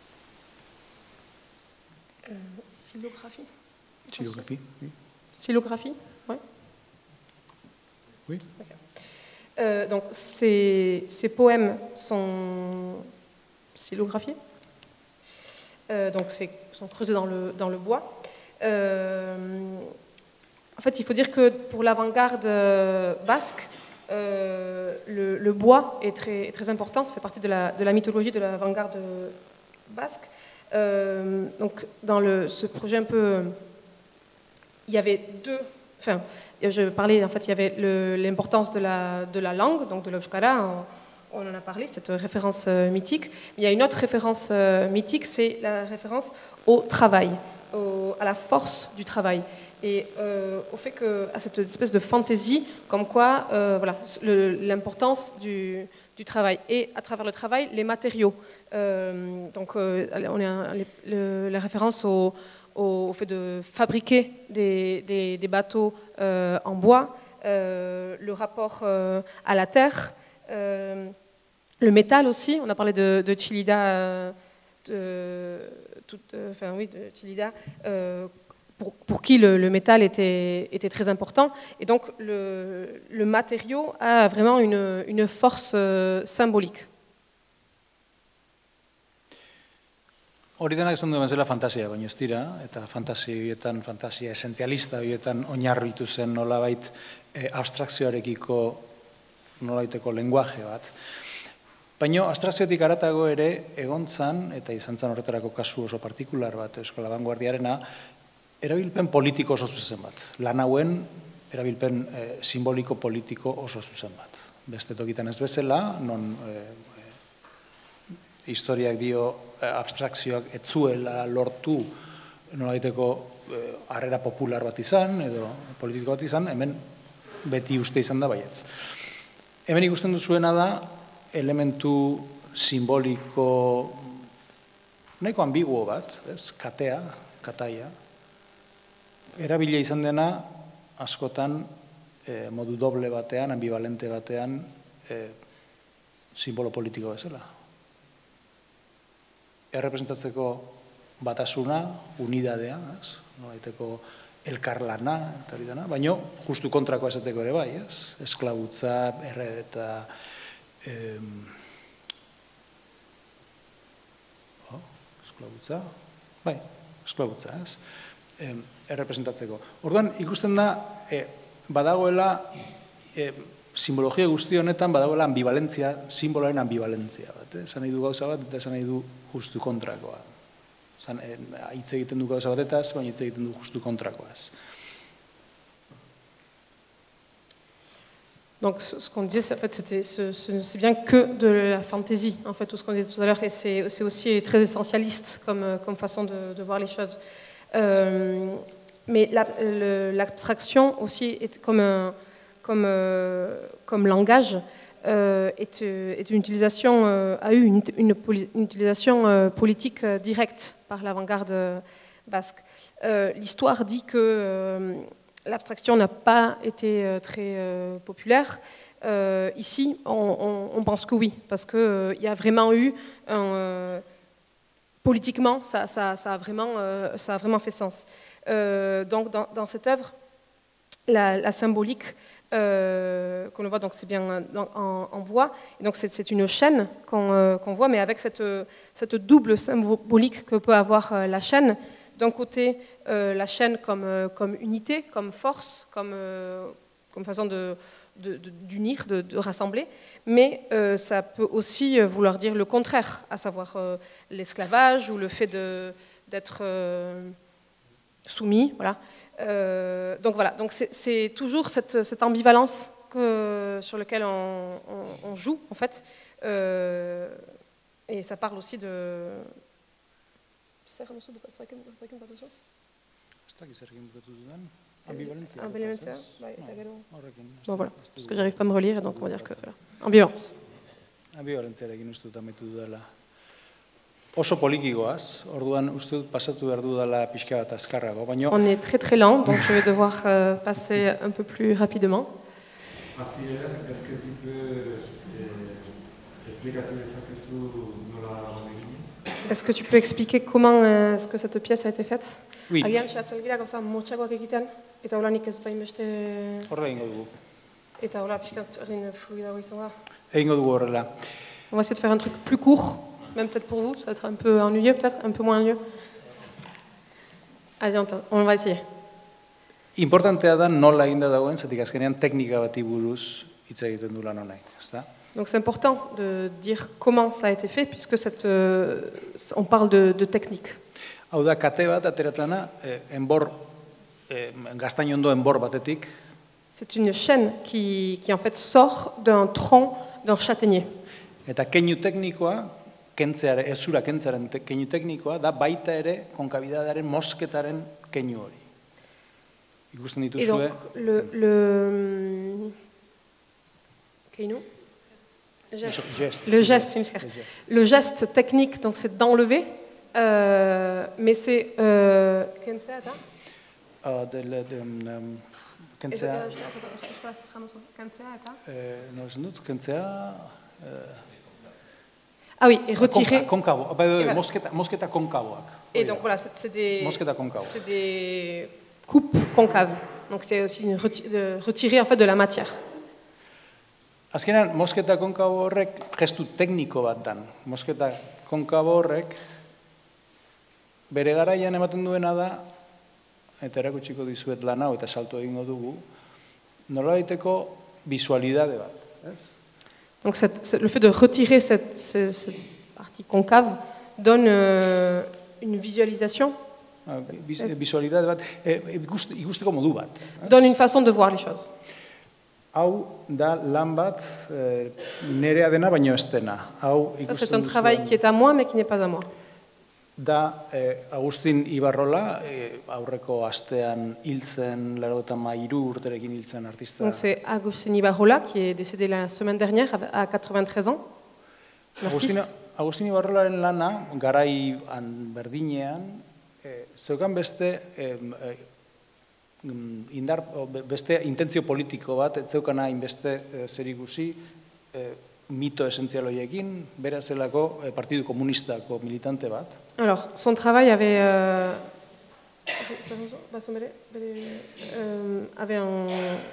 Speaker 4: Euh, Silographie.
Speaker 3: Silographie, oui.
Speaker 4: Silographie, oui.
Speaker 3: Oui.
Speaker 4: Okay. Euh, donc, ces, ces poèmes sont silographiés. Euh, donc, c'est sont creusés dans le, dans le bois. Euh, en fait, il faut dire que pour l'avant-garde basque, Euh, le, le bois est très, est très important, ça fait partie de la, de la mythologie de l'avant-garde basque. Euh, donc, dans le, ce projet un peu, il y avait deux, enfin, je parlais, en fait, il y avait l'importance de la, de la langue, donc de l'Euskara, on, on en a parlé, cette référence euh, mythique. Mais il y a une autre référence euh, mythique, c'est la référence au travail, au, à la force du travail. Et euh, au fait que, à cette espèce de fantaisie, comme quoi, euh, voilà, l'importance du, du travail. Et à travers le travail, les matériaux. Euh, donc, euh, on a les, le, la référence au, au, au fait de fabriquer des, des, des bateaux euh, en bois, euh, le rapport euh, à la terre, euh, le métal aussi. On a parlé de, de Chillida, de, tout, euh, enfin oui, de Chillida. Euh, Pour, pour qui le, le métal était, était très important. Et donc, le, le matériau a vraiment une, une force euh, symbolique.
Speaker 3: Hori denak esan duen zela fantasia, baina ez dira, eta fantasia horietan, fantasia esentzialista horietan oinarritu zen nolabait eh, abstrakzioarekiko nolabaiteko lenguaje bat. Baina abstrakziotik haratago ere egontzan, eta izan zen horretarako kasu oso partikular bat Euskal Abanguardiarena, erabilpen politiko oso zuzen bat. Lan hauen erabilpen e, simboliko politiko oso zuzen bat. Beste tokitan ez bezala, non e, e, historiak dio e, abstrakzioak etzuela lortu nolaiteko e, harrera popular bat izan, edo politiko bat izan, hemen beti uste izan da baietz. Hemen ikusten duzuena da, elementu simboliko, nahiko ambiguo bat, ez? Katea, kataia, erabile izan dena, askotan, eh, modu doble batean, ambivalente batean, eh, simbolo politiko bezala. Errepresentatzeko batasuna, unidadea, ez? Nolaiteko elkarlana, eta hori dena, baina justu kontrakoa esateko ere bai, ez? Esklabutza, erre eta eh, oh, esklabutza, bai, esklabutza, ez? Eh, errepresentatzeko. Orduan, ikusten da, eh, badagoela, eh, simbologia guzti honetan, badagoela ambivalentzia, simboloaren ambivalentzia bat, eh? Esan nahi du gauza bat, eta esan nahi du justu kontrakoa. Hitz egiten du gauza batetaz, baina hitz egiten du justu kontrakoaz.
Speaker 4: Donc ce qu'on disait, en fait, c'était, ce, ce, c'est bien que de la fantaisie, en fait, tout ce qu'on disait tout à l'heure, et c'est, c'est aussi très essentialiste comme, comme façon de, de voir les choses. Euh, mais la, le, l'abstraction aussi est comme, un, comme, euh, comme langage. Euh, est, est une utilisation, euh, a eu une, une, une utilisation euh, politique euh, directe par l'avant-garde euh, basque. Euh, l'histoire dit que euh, l'abstraction n'a pas été euh, très euh, populaire. Euh, ici, on, on, on pense que oui, parce qu'il euh, y a vraiment eu, un, euh, politiquement, ça, ça, ça, a vraiment, euh, ça a vraiment fait sens. Euh, donc, dans, dans cette œuvre, la, la symbolique, Euh, qu'on le voit, donc c'est bien en, en bois, et donc c'est, c'est une chaîne qu'on, euh, qu'on voit, mais avec cette, cette double symbolique que peut avoir euh, la chaîne. D'un côté, euh, la chaîne comme, euh, comme unité, comme force, comme, euh, comme façon de, de, de, d'unir, de, de rassembler, mais euh, ça peut aussi vouloir dire le contraire, à savoir euh, l'esclavage ou le fait de, d'être euh, soumis, voilà. Euh, donc voilà, donc c'est, c'est toujours cette, cette ambivalence que, sur laquelle on, on, on joue en fait, euh, et ça parle aussi de. Bon voilà, parce que j'arrive pas à me relire, donc on va dire que voilà. Ambivalence.
Speaker 3: Oso poliki goaz, orduan uste dut pasatu behar dudala pixka bat azkarrago, baina...
Speaker 4: On est très très lent, donc je vais devoir euh, passer un peu plus rapidement.
Speaker 2: Asier, est-ce que tu peux expliquer
Speaker 4: Est-ce que tu peux expliquer comment euh, est-ce que cette pièce a été faite?
Speaker 3: Oui.
Speaker 4: Agian, xatzen gira, gauza, motxagoak egiten, eta hola nik ez dut hainbeste...
Speaker 3: Horrela egingo dugu.
Speaker 4: Eta hola, pixkat, egin fluidago izan da.
Speaker 3: Egingo dugu horrela.
Speaker 4: On va essayer de faire un truc plus court. Même peut-être pour vous, ça va être un peu ennuyeux, peut-être, un peu moins ennuyeux. Allez, on va essayer.
Speaker 3: Importantea da nola eginda dagoen, zatik azkenean teknika bati buruz hitz egiten du lan honek, ezta?
Speaker 4: Donc c'est important de dire comment ça a été fait, puisque cette, euh, on parle de, de technique.
Speaker 3: Hau da, kate bat ateratana, eh, enbor, eh, gaztainondo enbor batetik.
Speaker 4: C'est une chaîne qui, qui en fait sort d'un tronc d'un châtaignier.
Speaker 3: Eta keinu teknikoa, kentzeare, ezura kentzearen te, keinu teknikoa, da baita ere konkabidadearen mosketaren keinu hori. Ikusten dituzue.
Speaker 4: Et donc, le... le... Keinu Geste. Geste. Le geste, le geste. Le geste technique, donc c'est d'enlever, euh, mais c'est... Euh, Kensea, attends.
Speaker 3: Uh, de, de, de, um, Kensea...
Speaker 4: Kensea, attends.
Speaker 3: Non, je ne doute, Kensea...
Speaker 4: Ah oui, et retirer...
Speaker 3: Concavo, ah, bah, oui, voilà. Mosketa, mosketa concaboak.
Speaker 4: Et donc voilà, c'est, c'est des...
Speaker 3: Mosketa concavo.
Speaker 4: C'est des coupes concaves. Donc c'est aussi une reti- de retirer en fait de la matière.
Speaker 3: Azkenan, mosketa konkabo horrek gestu tekniko bat dan. Mosketa konkabo horrek bere garaian ematen duena da, eta erakutsiko dizuet lan hau eta salto egingo dugu, nolabaiteko visualidade bat. Ez?
Speaker 4: Donc cette, cette, le fait de retirer cette, cette, cette partie concave donne euh, une visualisation.
Speaker 3: Ah, vis, visualidade bat, e, ikusteko modu bat. Eh?
Speaker 4: Donne une façon de voir les choses.
Speaker 3: Hau da lan bat, e, nerea dena baino ez dena. Hau
Speaker 4: ça c'est un travail qui est à moi mais qui n'est pas à moi.
Speaker 3: da eh, Agustin Ibarrola, eh, aurreko astean hiltzen, laurogeita hamairu urterekin hiltzen artista.
Speaker 4: Donc c'est Agustin Ibarrola qui est décédé la semaine dernière à quatre-vingt-treize ans.
Speaker 3: Agustin, Agustin Ibarrolaren lana, garai berdinean, eh, zeukan beste eh, eh, indar, beste intentzio politiko bat, ez zeukana hainbeste eh, zerikusi eh, mito esentzial horiekin, bera zelako eh, Partidu Komunistako militante bat.
Speaker 4: Alors, son travail avait, euh, euh, avait un...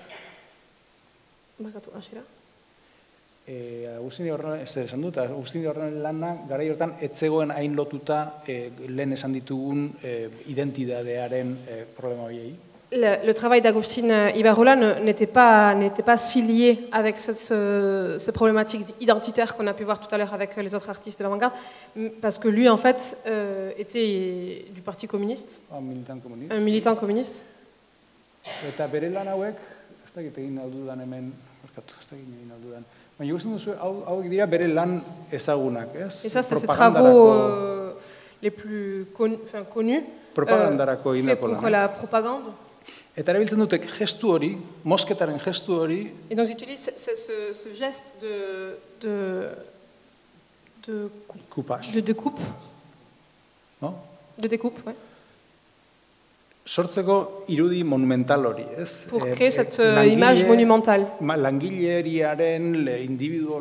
Speaker 3: Eh, Agustin Ibarrola, ez da esan dut, Agustin Ibarrolaren lana, garai hortan, ez zegoen hain lotuta eh, lehen esan ditugun eh, identidadearen eh, problema horiei.
Speaker 4: Le, le travail d'Agustin Ibarrola n'était pas, n'était pas si lié avec ce, ce, ces problématiques identitaires qu'on a pu voir tout à l'heure avec les autres artistes de l'avant-garde, parce que lui, en fait, euh, était du Parti communiste,
Speaker 3: un militant communiste.
Speaker 4: Un militant communiste.
Speaker 3: Eta bere lan hauek, ez dakit egin aldudan hemen, barkatu, ez dakit egin aldudan, baina ikusten duzu, hauek dira bere lan ezagunak, ez?
Speaker 4: Et ça, c'est ses travaux euh, les plus con, enfin, connus,
Speaker 3: propagandarako
Speaker 4: euh, faits pour la propagande.
Speaker 3: Eta erabiltzen dute gestu hori, mosketaren gestu hori.
Speaker 4: Et donc j'utilise ce, ce, ce geste de de de
Speaker 3: coupage,
Speaker 4: de découpe,
Speaker 3: no?
Speaker 4: De découpe, ouais.
Speaker 3: Sortzeko irudi monumental hori, ez?
Speaker 4: Pour créer cette eh, image monumentale.
Speaker 3: Langileriaren individual,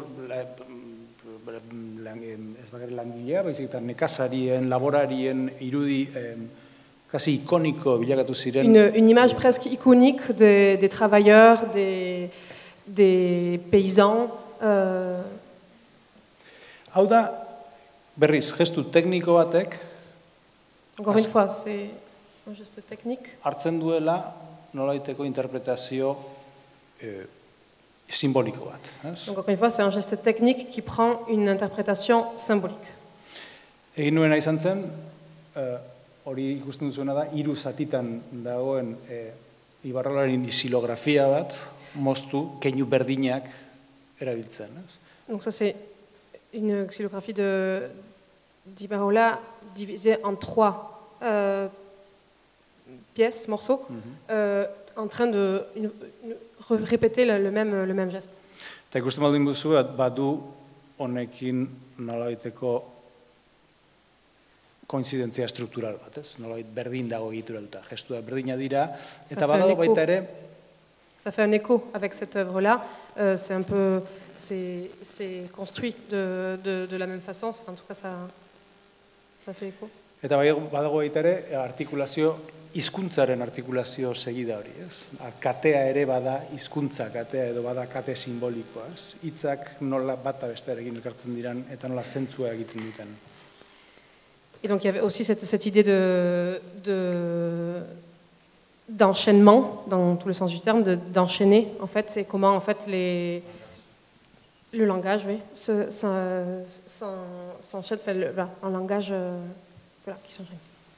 Speaker 3: ez bakarrik langilea, baizik eta nekazarien, laborarien irudi eh, quasi icónico bilakatu ziren.
Speaker 4: Une, une image presque iconique des, des travailleurs, des, des paysans. Euh...
Speaker 3: Hau da, berriz, gestu tekniko batek,
Speaker 4: encore une fois, c'est un geste technique.
Speaker 3: Hartzen duela nolaiteko interpretazio eh, simboliko bat. Ez?
Speaker 4: Donc encore une fois, c'est un geste technique qui prend une interprétation symbolique.
Speaker 3: Egin nuena izan zen, eh, hori ikusten duzuena da, hiru zatitan dagoen e, Ibarrolaren xilografia bat, moztu, keinu berdinak erabiltzen.
Speaker 4: Donc ça c'est une xylographie de d'Ibarrola divisée en trois euh, pièces, morceaux, mm-hmm. euh, en train de une, une, répéter le, le, même, le même geste.
Speaker 3: Eta ikusten baldin duzu, badu honekin nolabaiteko koinzidentzia struktural bat, ez? Nolabait berdin dago egituratuta. Gestua berdina dira, eta badago baita ere...
Speaker 4: Ça fait un écho avec cette œuvre-là. Euh, c'est un peu... C'est, c'est construit de, de, de la même façon. Enfin, en tout cas, ça, ça fait écho.
Speaker 3: Eta badago baita ere, artikulazio, hizkuntzaren artikulazio segida hori, ez? Katea ere bada hizkuntza katea edo bada kate simbolikoa, ez? Hitzak nola bata bestearekin elkartzen diran eta nola zentzua egiten duten.
Speaker 4: Et donc il y avait aussi cette, cette idée de, de, d'enchaînement, dans tout le sens du terme, de, d'enchaîner, en fait, c'est comment, en fait, les, le langage, oui, se, se, s'enchaîne, fait le, voilà, un langage euh, voilà, qui s'enchaîne.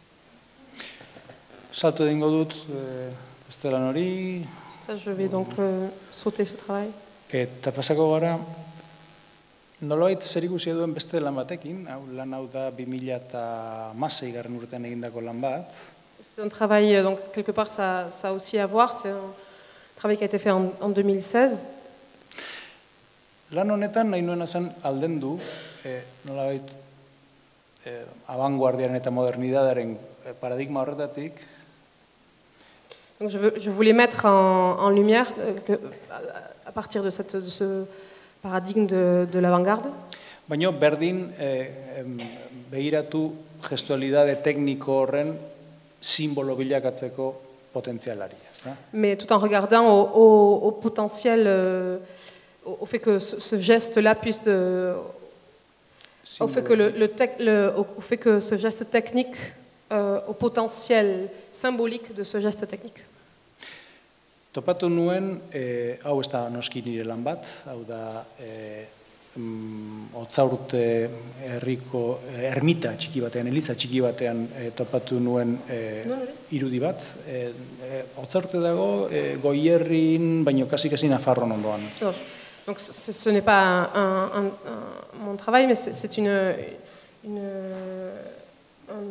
Speaker 3: Salto egingo dut, beste lan hori.
Speaker 4: Ça, je vais donc euh, sauter ce travail.
Speaker 3: Eta pasako gara, nolabait zerikusia duen beste lan batekin, hau lan hau da bi mila hamasei garren urtean egindako lan bat.
Speaker 4: C'est un travail, donc quelque part ça, ça a aussi à voir, c'est un travail qui a été fait en, en deux mille seize.
Speaker 3: Lan honetan nahi nuena zen aldendu, eh, nolabait eh, abanguardiaren eta modernidadaren paradigma horretatik.
Speaker 4: Donc je, veux, je voulais mettre en, en lumière euh, que, à partir de, cette, de ce paradigme de, de l'avant-garde.
Speaker 3: Baina berdin eh, begiratu gestualidade tekniko horren simbolo bilakatzeko potentzialari.
Speaker 4: Mais tout en regardant au, au, au potentiel, euh, au, au fait que ce, ce geste-là puisse, de, au fait que le, le, tec, le au fait que ce geste technique, euh, au potentiel symbolique de ce geste technique.
Speaker 3: Topatu nuen, eh, hau ez da noski nire lan bat, hau da eh, mm, Otzaurte herriko eh, ermita txiki batean, eliza txiki batean eh, topatu nuen eh, irudi bat. Eh, eh, Otzaurte dago eh, Goierrin, baino kasi-kasi Nafarroan ondoan.
Speaker 4: Donc ce, ce n'est pas un, un, un, mon travail, mais c'est une, une, un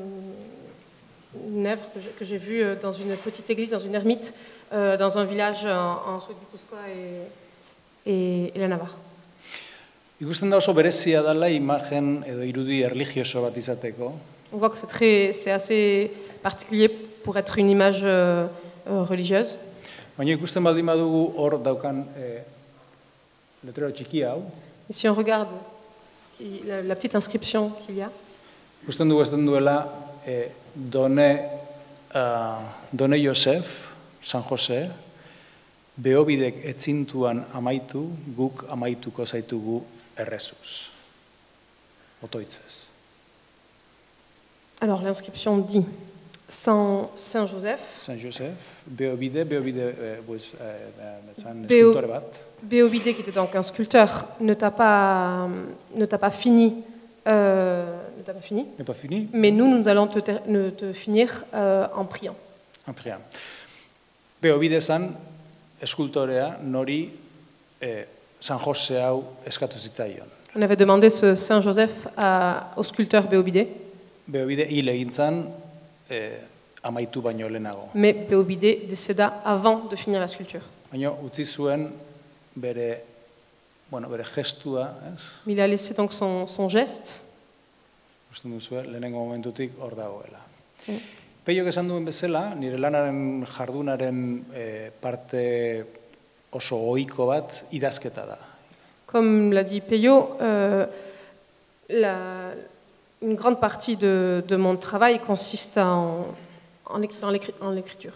Speaker 4: Genève, que j'ai vu dans une petite église, dans une ermite, euh, dans un village entre Guipúzcoa et, et, et la Navarre.
Speaker 3: Ikusten da oso berezia dela imagen edo irudi erlijioso bat izateko.
Speaker 4: On voit que c'est très, c'est assez particulier pour être une image euh, euh, religieuse.
Speaker 3: Baina ikusten baldin badugu hor daukan eh, letrero txiki hau.
Speaker 4: Et si on regarde ce qui, la, la petite inscription qu'il y a,
Speaker 3: ikusten dugu ez den duela eh, Done, uh, Done Josef, San Jose, behobidek etzintuan amaitu, guk amaituko zaitugu errezuz. Otoitzez.
Speaker 4: Alors l'inscription dit Saint, Saint Joseph.
Speaker 3: Saint Joseph, behobide, behobide, eh, pues, eh, zan
Speaker 4: Beo-
Speaker 3: eskultore bat.
Speaker 4: Béobide, qui était donc un sculpteur, ne t'a pas, ne t'a pas fini, euh, ne t'a pas fini.
Speaker 3: N'est pas fini?
Speaker 4: Mais nous, nous allons te, ter- ne- te finir euh, en priant.
Speaker 3: Amplian. Behobide zan eskultorea nori eh, San Jose hau eskatu zitzaion.
Speaker 4: On avait demandé ce Saint Joseph à- au sculpteur Béobide,
Speaker 3: Behobide hil egin zan eh, amaitu baino lehenago.
Speaker 4: mais Béobide décéda avant de finir la sculpture.
Speaker 3: Baina utzi zuen bere, bueno, bere gestua, ez?
Speaker 4: Mais il a laissé donc son, son geste.
Speaker 3: Usten duzue, lehenengo momentutik hor dagoela.
Speaker 4: Sí.
Speaker 3: Peiok esan duen bezala, nire lanaren jardunaren eh, parte oso ohiko bat idazketa da.
Speaker 4: Comme l'a dit Peyo, euh, la- une grande partie de, de mon travail consiste en, en, éc- dans l'écri- en l'écriture.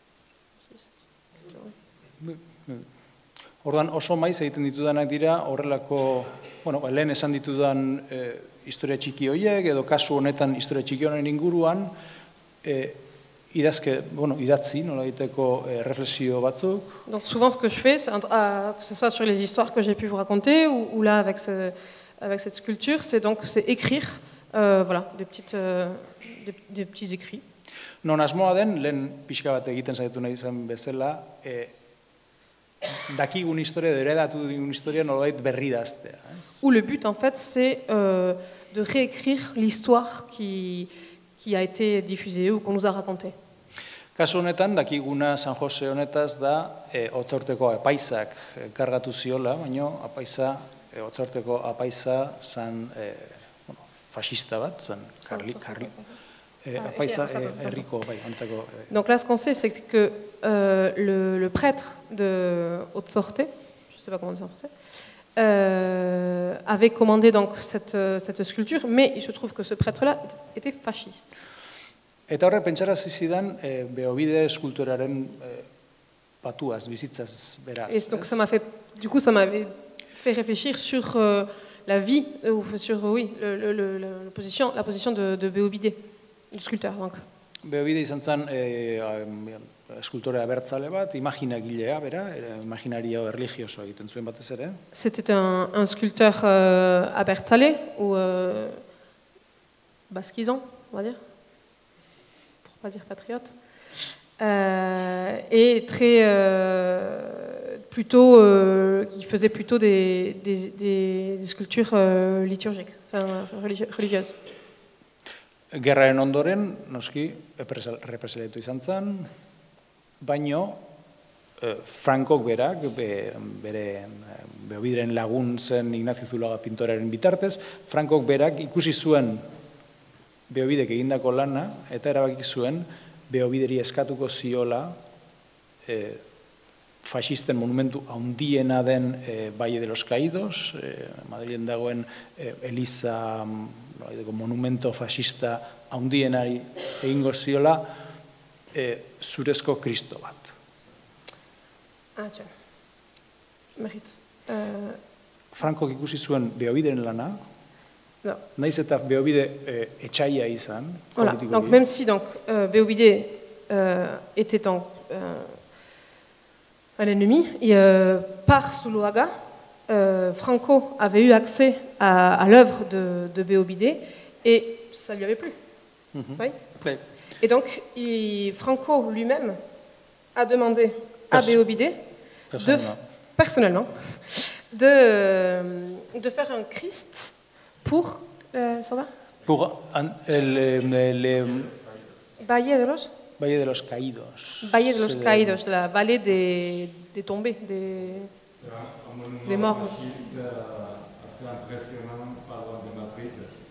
Speaker 3: Orduan oso maiz egiten ditudanak dira horrelako, bueno, lehen esan ditudan eh, historia txiki horiek, edo kasu honetan historia txiki honen inguruan, eh, idazke, bueno, idatzi, nola egiteko eh, reflexio batzuk,
Speaker 4: Donc souvent ce que je fais, c'est, un- ah, que ce soit sur les histoires que j'ai pu vous raconter ou, ou là avec, ce- avec cette sculpture, c'est donc c'est écrire euh, voilà, des, petites, euh, des, des petits écrits.
Speaker 3: non asmoa den, lehen pixka bat egiten saiatu nahi zen bezala, eh, dakigun historia, edo heredatu digun historia nolabait berri daztea. Ez?
Speaker 4: Où le but en fait c'est euh, de réécrire l'histoire qui, qui a été diffusée ou qu'on nous a racontée.
Speaker 3: Kasu honetan, dakiguna San Jose honetaz da, e, Otzaurteko apaizak e, kargatu ziola, baino apaisa, e, Otzaurteko apaisa zan e, bueno, fascista bat, zan karli, karli, e, apaisa e, herriko, bai, honetako... E,
Speaker 4: Donc là ce qu'on sait c'est que euh, le, le prêtre de Haute-Sorte, je ne sais pas comment dire en français, euh, avait commandé donc cette, cette sculpture, mais il se trouve que ce prêtre-là était fasciste.
Speaker 3: Eta horrek pentsarazi zidan, e, Behobide eskulturaren e, patuaz, bizitzaz beraz.
Speaker 4: Et donc ça m'a fait, du coup ça m'avait fait réfléchir sur euh, la vie, ou sur oui, le, le, le, la, position, la position de, de Béobide, du sculpteur donc.
Speaker 3: Behobide izan zen e, eskultore abertzale bat, imaginagilea, bera, e, imaginario erlijioso egiten zuen batez ere.
Speaker 4: C'était un, un sculpteur euh, abertzale, ou euh, basquisan, on va dire, pour pas dire patriote, euh, et très euh, plutôt, euh, qui faisait plutôt des, des, des, des sculptures euh, liturgiques, enfin religi- religieuses.
Speaker 3: Gerraren ondoren, noski, represaliatu izan zen, baino, eh, Frankok berak, be, bere Behobideren lagun zen Ignacio Zuluaga pintoraren bitartez, Frankok berak ikusi zuen Behobidek egindako lana, eta erabaki zuen Behobideri eskatuko ziola eh, faxisten monumentu handiena den eh, Valle de los Caídos, eh, Madrilen dagoen eh, Eliza, monumento fascista handienari egingo ziola eh, zurezko Kristo bat.
Speaker 4: Ah, tiens. Mérite. Euh,
Speaker 3: Frankok ikusi zuen Behobideren lana,
Speaker 4: non.
Speaker 3: naiz eta Behobide eh, etxaia izan,
Speaker 4: Voilà.
Speaker 3: politikoki.
Speaker 4: Donc même si donc euh, Béobide euh, était donc euh, un ennemi, et, euh, par Zuluaga, euh, Franco avait eu accès à, à l'œuvre de, de Béobide et ça lui avait plu.
Speaker 3: Mhm.
Speaker 4: Oui.
Speaker 3: Bai.
Speaker 4: Et donc il- Franco lui-même a demandé à
Speaker 3: Perso-
Speaker 4: Béobide de,
Speaker 3: Personnellement.
Speaker 4: personnellement de, euh, de faire un Christ pour euh, ça va
Speaker 3: Pour an- el, el, el,
Speaker 4: Valle de los
Speaker 3: Valle de los Caídos.
Speaker 4: Valle de los
Speaker 3: C'est-
Speaker 4: Caídos, la vallée des, des tombés, des, des morts.
Speaker 2: fasciste assez impressionnant pas loin de Madrid.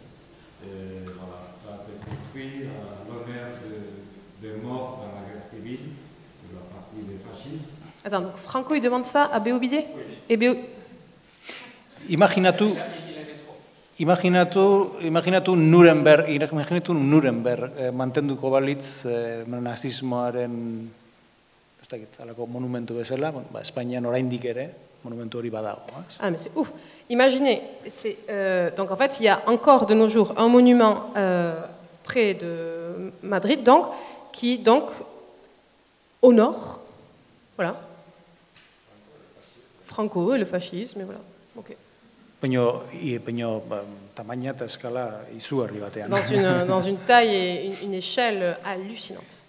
Speaker 2: Et voilà, ça a été construit à l'honneur de, de morts dans la guerre civile de la partie des fascistes.
Speaker 4: Attends, donc Franco il demande ça à Béobidé et Béo...
Speaker 3: Imaginatu, imaginatu, imaginatu Nuremberg, imaginatu Nuremberg eh, mantenduko balitz eh, nazismoaren ez dakit, halako monumentu bezala, bon, ba, Espainian oraindik ere monumentu hori badago. Ez?
Speaker 4: Ah mais c'est ouf. Imaginez, c'est, euh, donc en fait il y a encore de nos jours un monument euh, près de Madrid, donc, qui donc honore, voilà, Franco et le fascisme, et voilà. Ok.
Speaker 3: Peño, i, peño ba, tamaina eta eskala izugarri batean.
Speaker 4: Dans une, dans une taille et une, une échelle hallucinante.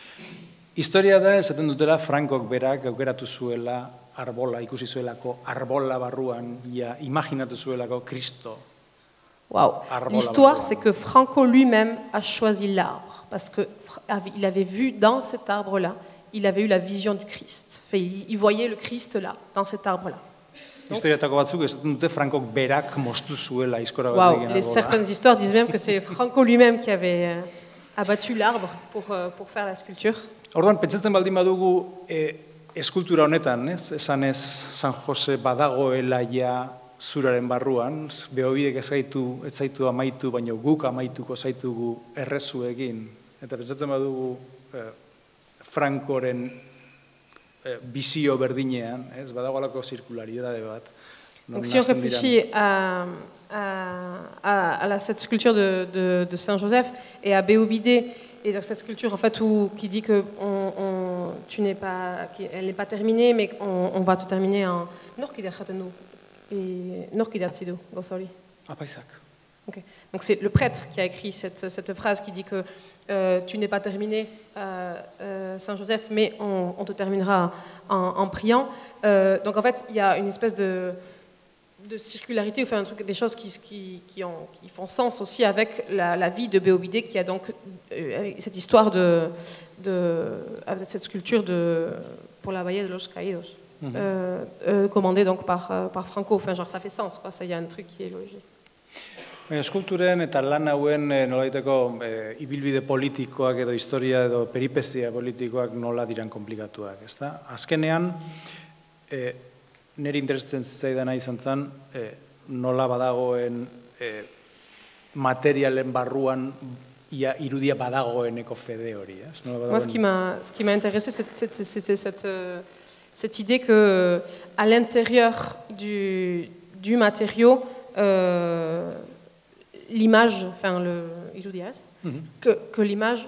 Speaker 3: Historia da, esaten dutela, Frankok berak aukeratu zuela arbola, ikusi zuelako arbola barruan, ja, imaginatu zuelako Kristo.
Speaker 4: Waouh.
Speaker 3: Arbola
Speaker 4: L'histoire,
Speaker 3: barruan.
Speaker 4: c'est que Franco lui-même a choisi l'arbre, parce qu'il avait vu dans cet arbre-là, il avait eu la vision du Christ. Enfin, il, il voyait le Christ là, dans cet arbre-là.
Speaker 3: Historiatako batzuk esaten dute Frankok berak moztu zuela izkora
Speaker 4: Waouh.
Speaker 3: batekin
Speaker 4: Les,
Speaker 3: arbola.
Speaker 4: certaines histoires disent même que c'est Franco lui-même qui avait euh, abattu l'arbre pour, euh, pour faire la sculpture.
Speaker 3: Orduan, pentsatzen baldin badugu e, eskultura honetan, ez? Esanez San Jose badagoela ja zuraren barruan, Beobidek ez gaitu, ez zaitu amaitu, baina guk amaituko zaitugu errezuekin. Eta pentsatzen badugu e, Frankoren e, bizio berdinean, ez? Badagoelako zirkularidade bat.
Speaker 4: Donc si on réfléchit à, à, à, à la, cette sculpture de, de, de Saint-Joseph et à Béobidé, et donc cette sculpture en fait où, qui dit que on, on, tu n'es pas, elle n'est pas terminée, mais on, on va te terminer en Norkidatenu et Norkidatsido, Gossauli.
Speaker 3: Ah, Paisak.
Speaker 4: Okay. Donc c'est le prêtre qui a écrit cette, cette phrase qui dit que euh, tu n'es pas terminé, euh, euh, Saint-Joseph, mais on, on te terminera en, en priant. Euh, donc en fait, il y a une espèce de, de circularité, enfin un truc, des choses qui, qui, qui, ont, qui font sens aussi avec la, la vie de Béobidé, qui a donc euh, cette histoire de, de, avec cette sculpture de, pour la Valle de los Caídos, mm-hmm. euh, euh, commandée donc par, euh, par Franco. Enfin genre ça fait sens, quoi. Ça, il y a un truc qui est logique.
Speaker 3: Eskulturen eta lan hauen nolaiteko e, ibilbide politikoak edo historia edo peripezia politikoak nola diran komplikatuak, ezta? Azkenean, e, niri interesatzen zitzaidana izan zen, e, nola badagoen e, materialen barruan ia irudia badagoeneko fede hori, ez? Nola
Speaker 4: Moi, ce qui m'a, ce qui m'a intéressé, c'est, c'est, c'est, c'est cette, euh, cette idée que à l'intérieur du, du matériau, euh, l'image, enfin le irudias, mm-hmm. que, que l'image,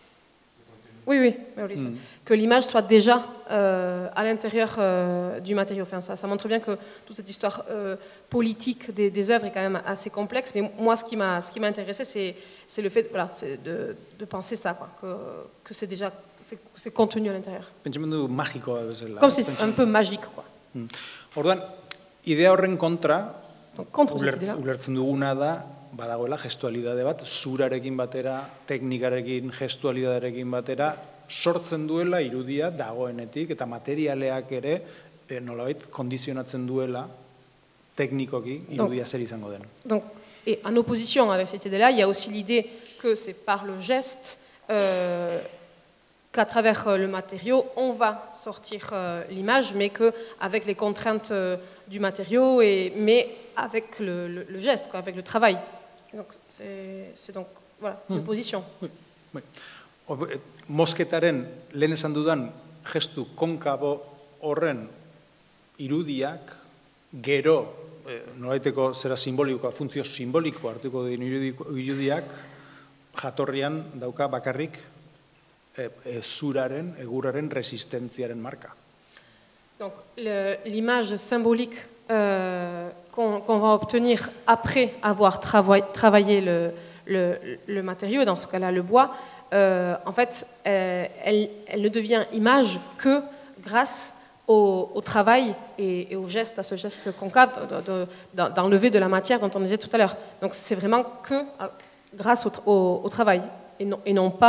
Speaker 4: oui, oui, oui mm-hmm. que l'image soit déjà euh, à l'intérieur euh, du matériau. Enfin, ça, ça montre bien que toute cette histoire euh, politique des, des œuvres est quand même assez complexe. Mais moi, ce qui m'a, ce qui m'a intéressé, c'est, c'est le fait, voilà, c'est de, de penser ça, quoi, que, que c'est déjà, c'est, c'est contenu à l'intérieur. Comme si c'est un peu magique, quoi.
Speaker 3: Mm. Orduan, idea horren kontra,
Speaker 4: Donc, contre
Speaker 3: ulertz, ulertzen duguna da, badagoela gestualidade bat, zurarekin batera, teknikarekin, gestualidaderekin batera, sortzen duela irudia dagoenetik, eta materialeak ere e, nolabait kondizionatzen duela teknikoki irudia zer izango den.
Speaker 4: Donc, et en opposition avec cette idée-là, il y a aussi l'idée que c'est par le geste euh, qu'à travers euh, le matériau, on va sortir euh, l'image, mais qu'avec les contraintes euh, du matériau, et, mais avec le, le, le geste, quoi, avec le travail. Donc, c'est, c'est donc, voilà, une hmm. position.
Speaker 3: Oui, oui. Mosketaren, lehen esan dudan, gestu konkabo horren irudiak, gero, eh, nolaiteko zera simbolikoa, funtzio simboliko hartuko den irudiak, jatorrian dauka bakarrik eh, eh, zuraren, eguraren resistentziaren marka.
Speaker 4: Donc, le, l'image symbolique Euh, qu'on, qu'on va obtenir après avoir travaillé, travaillé le, le, le matériau, dans ce cas-là le bois, euh, en fait, euh, elle, elle ne devient image que grâce au, au travail et, et au geste, à ce geste concave de, de, d'enlever de la matière dont on disait tout à l'heure. Donc c'est vraiment que grâce au, au, au travail et non, et non pas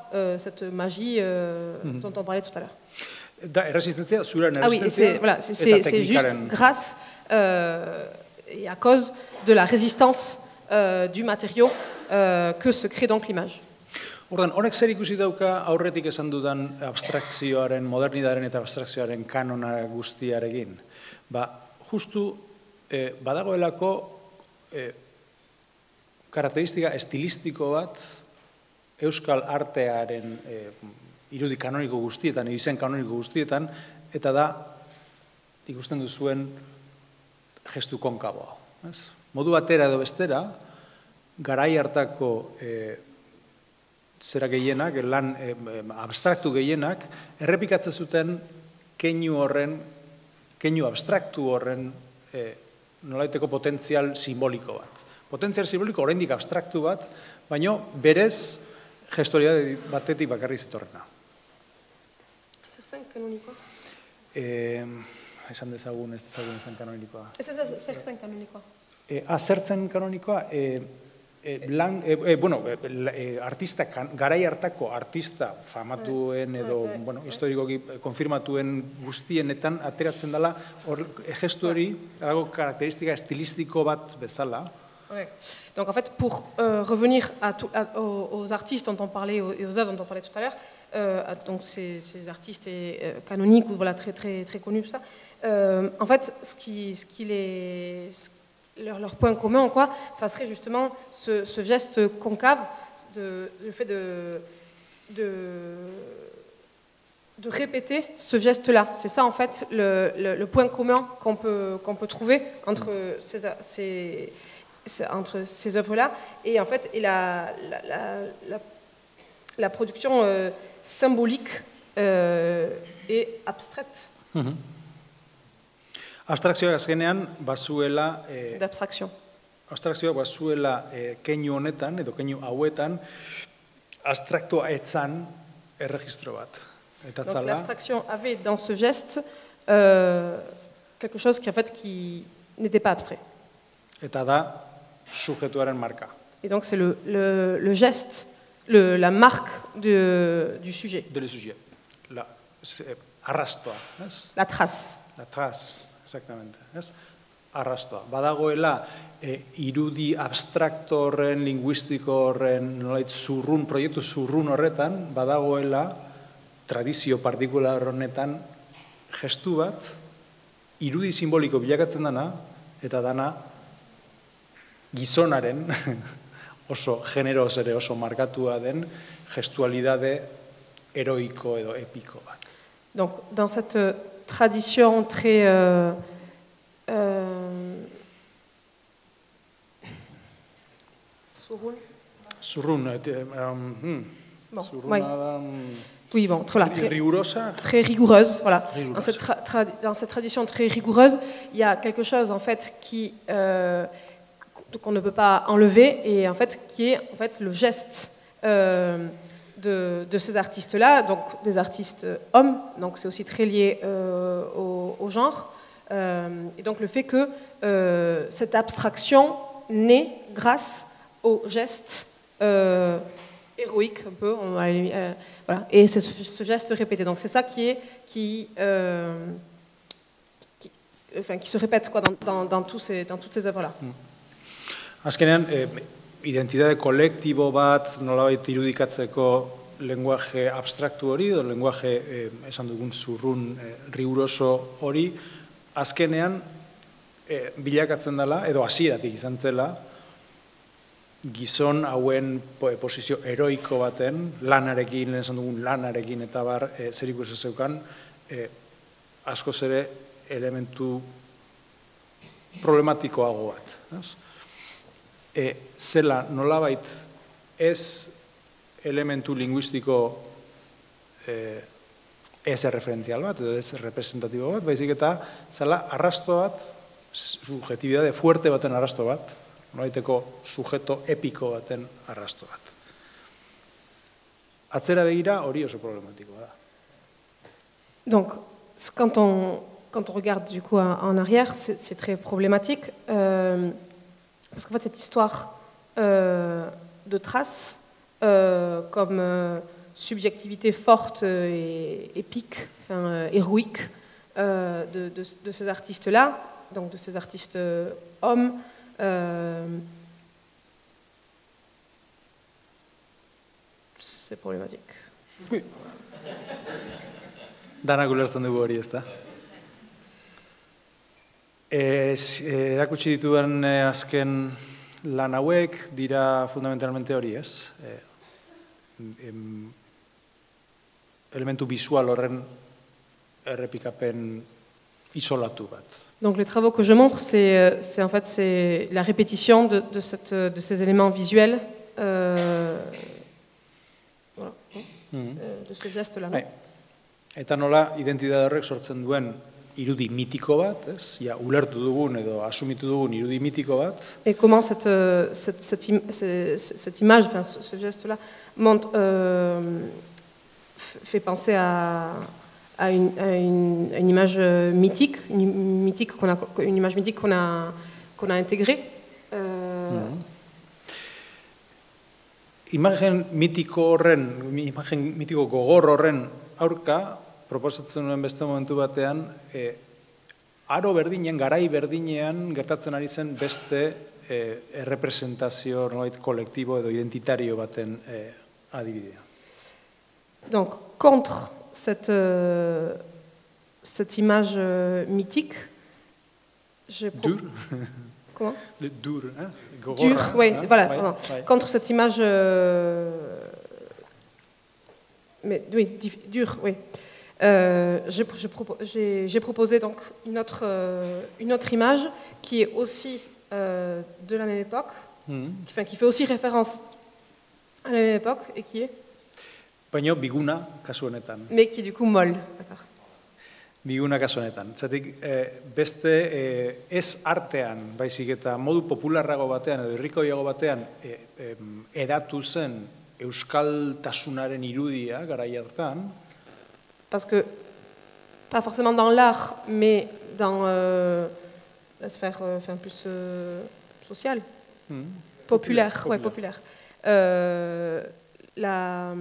Speaker 4: euh, cette magie euh, mm-hmm. dont on parlait tout à l'heure.
Speaker 3: Da, erresistentzia, zuren
Speaker 4: ah oui, c'est voilà, juste grâce euh, et à cause de la résistance euh, du matériau euh, que se crée donc l'image.
Speaker 3: Ordan, honek zer ikusi dauka aurretik esan dudan abstrakzioaren, modernidaren eta abstrakzioaren kanona guztiarekin? Ba, justu eh, badagoelako eh, karakteristika estilistiko bat euskal artearen eh, irudi kanoniko guztietan, izen kanoniko guztietan, eta da, ikusten duzuen gestu konkaboa. Modu batera edo bestera, garai hartako eh, zera gehienak, lan eh, abstraktu gehienak, errepikatzen zuten keinu horren, keinu abstraktu horren eh, nolaiteko potentzial simboliko bat. Potentzial simboliko oraindik abstraktu bat, baina berez gestualidade batetik bakarrik zetorrena.
Speaker 4: Zer zen kanonikoa?
Speaker 3: Eh, esan dezagun, ez dezagun esan kanonikoa.
Speaker 4: Ez ez zer zen kanonikoa?
Speaker 3: Eh, ah, zer zen kanonikoa? Eh, eh, lan, eh, eh, bueno, eh, artista, garai hartako artista famatuen edo, okay. bueno, historikoki konfirmatuen guztienetan ateratzen dela, hor, gestu hori, dago karakteristika estilistiko bat bezala.
Speaker 4: Ouais. Donc en fait, pour euh, revenir à tout, à, aux, aux artistes dont on parlait et aux œuvres dont on parlait tout à l'heure, euh, donc ces, ces artistes et, euh, canoniques ou voilà très très très connus tout ça, euh, en fait, ce qui, ce qui les, ce, leur, leur point commun quoi, ça serait justement ce, ce geste concave, de, le fait de, de de répéter ce geste-là. C'est ça en fait le, le, le point commun qu'on peut qu'on peut trouver entre ces, ces entre ces œuvres-là et en fait et la, la, la, la, la production euh, symbolique euh, et abstraite.
Speaker 3: Mm-hmm. Abstrakzioak azkenean bazuela eh,
Speaker 4: d'abstraction.
Speaker 3: Abstrakzioak bazuela eh, keinu honetan edo keinu hauetan abstraktua etzan erregistro bat. Eta
Speaker 4: donc l'abstraction avait dans ce geste euh, quelque chose qui en fait qui n'était pas abstrait.
Speaker 3: Eta da sujetuaren marka.
Speaker 4: Et donc c'est le, le, le geste, le, la marque de, du sujet.
Speaker 3: De le sujet. La, arrastoa. Es?
Speaker 4: La trace.
Speaker 3: La trace, exactamente. Es? Arrastoa. Badagoela eh, irudi abstrakto horren, linguistiko horren, nolait zurrun, proiektu zurrun horretan, badagoela tradizio partikular honetan gestu bat, irudi simboliko bilakatzen dana, eta dana gizonaren oso generoz ere oso markatua den gestualidade heroiko edo epiko bat.
Speaker 4: Donc dans cette tradition très euh, euh, surun
Speaker 3: surun um, hmm.
Speaker 4: bon,
Speaker 3: surun
Speaker 4: oui.
Speaker 3: um,
Speaker 4: oui bon voilà, très
Speaker 3: rigoureuse
Speaker 4: très rigoureuse voilà
Speaker 3: rigoureuse.
Speaker 4: Dans cette tra tra dans cette tradition très rigoureuse il y a quelque chose en fait qui euh, qu'on ne peut pas enlever et en fait qui est en fait le geste euh, de, de ces artistes-là, donc des artistes hommes, donc c'est aussi très lié euh, au, au genre, euh, et donc le fait que euh, cette abstraction naît grâce au geste euh, héroïque un peu, on va, euh, voilà, et c'est ce, ce geste répété. Donc c'est ça qui est qui, euh, qui, enfin, qui se répète quoi dans, dans, dans tous ces dans toutes ces œuvres-là.
Speaker 3: Mm. Azkenean, eh, identitate kolektibo bat nolabait irudikatzeko lenguaje abstraktu hori, edo lenguaje, eh, esan dugun zurrun eh, riguroso hori, azkenean eh, bilakatzen dela, edo hasieratik izan zela, gizon hauen posizio heroiko baten, lanarekin, esan dugun lanarekin eta bar, eh, zer ikusi zeukan, eh, askoz ere elementu problematikoago bat. Ez? E, zela nolabait ez elementu linguistiko e, ez erreferentzial bat, edo ez representatibo bat, baizik eta zela arrasto bat, subjetibitate fuerte baten arrasto bat, nolaiteko sujeto epiko baten arrasto bat. Atzera begira hori oso problematikoa da.
Speaker 4: Donc, quand on, quand on regarde du coup en arrière, c'est très problématique. Euh, Parce qu'en fait, cette histoire euh, de traces, euh, comme euh, subjectivité forte et épique, enfin, euh, héroïque euh, de, de, de ces artistes-là, donc de ces artistes euh, hommes. Euh, c'est problématique.
Speaker 3: Danak ulertzen dugu hori, ez da? Erakutsi dituen eh, azken lan hauek dira fundamentalmente hori, ez? Eh, em, elementu visual horren errepikapen isolatu bat.
Speaker 4: Donc les travaux que je montre, c'est, c'est en fait c'est la répétition de, de, cette, de ces éléments visuels, euh, voilà, mm-hmm. euh, de ce geste-là.
Speaker 3: Bai. Eta nola identitate horrek sortzen duen irudi mitiko bat, ez? Ja, ulertu dugun edo asumitu dugun irudi mitiko bat.
Speaker 4: Et comment cette, cette, cette, im, cette, cette image, enfin, ce, ce geste-là, montre, euh, fait penser à, à, une, à, une, à une image mythique, une, mythique qu'on a, une image mythique qu'on a, qu'on a intégrée. Euh... Mm-hmm.
Speaker 3: Imagen mitiko horren, imagen mitiko gogor horren aurka, proposatzen nuen beste momentu batean, eh, aro berdinen, garai berdinean gertatzen ari zen beste eh, errepresentazio nolait kolektibo edo identitario baten eh, adibidea.
Speaker 4: Donc, contre cette, euh, cette image euh, mythique, je
Speaker 3: Dur.
Speaker 4: Comment
Speaker 3: Le dur, hein? Gogorra,
Speaker 4: Dur, oui,
Speaker 3: hein?
Speaker 4: voilà.
Speaker 3: Ouais,
Speaker 4: ouais. Contre cette image, euh, mais oui, dure, oui. Euh, j'ai, propo j'ai proposé donc une autre, euh, une autre image qui est aussi euh, de la même époque, mm. qui, enfin, qui fait aussi référence à la même époque et qui est.
Speaker 3: Baina biguna kasu honetan.
Speaker 4: Mais qui est du coup molle.
Speaker 3: Biguna kasu honetan. Zatik, eh, beste eh, ez artean, baizik eta modu popularrago batean edo herrikoiago batean eh, eh, edatu zen euskaltasunaren irudia garai hartan.
Speaker 4: Parce que, pas forcément dans l'art, mais dans euh, la sphère euh, enfin, plus euh, sociale, mmh. populaire, populaire. Ouais, populaire. Euh, la,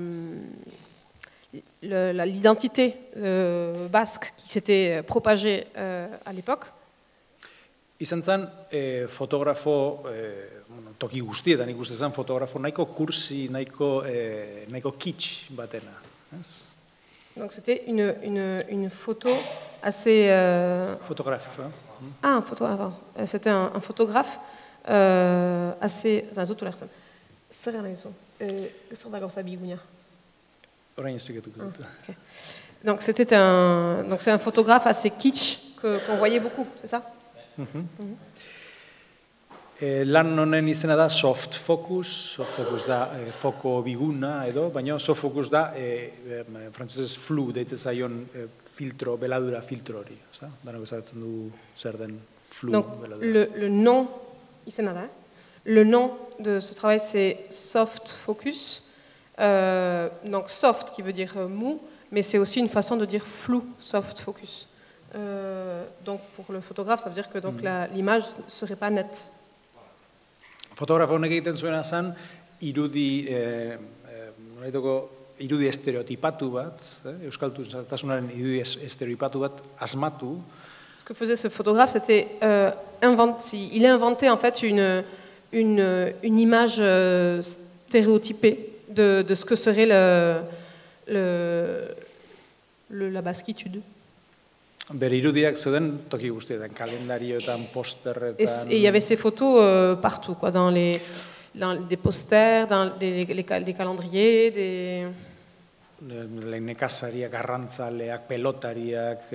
Speaker 4: le, l'identité euh, basque qui s'était propagée euh, à l'époque.
Speaker 3: Izan zen, eh, fotografo, eh, bueno, toki guztietan ikusten zen fotografo nahiko kursi, nahiko, eh, nahiko kitsch batena. Yes?
Speaker 4: Donc c'était une, une, une photo assez... Euh...
Speaker 3: Photographe. Hein?
Speaker 4: Ah, un photo avant. C'était un, un photographe euh, assez... Enfin, zut ulertzen. Zer gana izu? Zer da gauza bigunia?
Speaker 3: Orain esplikatuko dut.
Speaker 4: Donc c'était un... Donc c'est un photographe assez kitsch que, qu'on voyait beaucoup, c'est ça? Mm-hmm. Mm-hmm.
Speaker 3: Eh, lan honen izena da soft focus, soft focus da eh, foko biguna edo, baina soft focus da eh, eh, frantzesez flu deitzen zaion eh, filtro, beladura filtro hori. Danak ezagutzen du zer den flu,
Speaker 4: donc,
Speaker 3: beladura.
Speaker 4: Le, le nom, izena da, le nom de ce travail c'est soft focus. Euh, donc soft qui veut dire euh, mou, mais c'est aussi une façon de dire flou, soft focus. Euh, donc pour le photographe, ça veut dire que donc, mm. l'image ne serait pas nette.
Speaker 3: Fotografo honek egiten zuena zen irudi, eh, eh, irudi estereotipatu bat, eh, euskaltasunaren irudi estereotipatu bat asmatu.
Speaker 4: Ce que faisait ce photographe, c'était euh, inventer, il inventait en fait une, une, une image euh, stéréotypée de, de ce que serait le, le, le, la basquitude.
Speaker 3: Bere irudiak zeuden toki guztietan, kalendarioetan, posterretan...
Speaker 4: Et il y avait ces photos euh, partout, quoi, dans, les, dans des posters, dans les, les, les calendriers, des...
Speaker 3: Les nekazariak, arrantzaleak, pelotariak...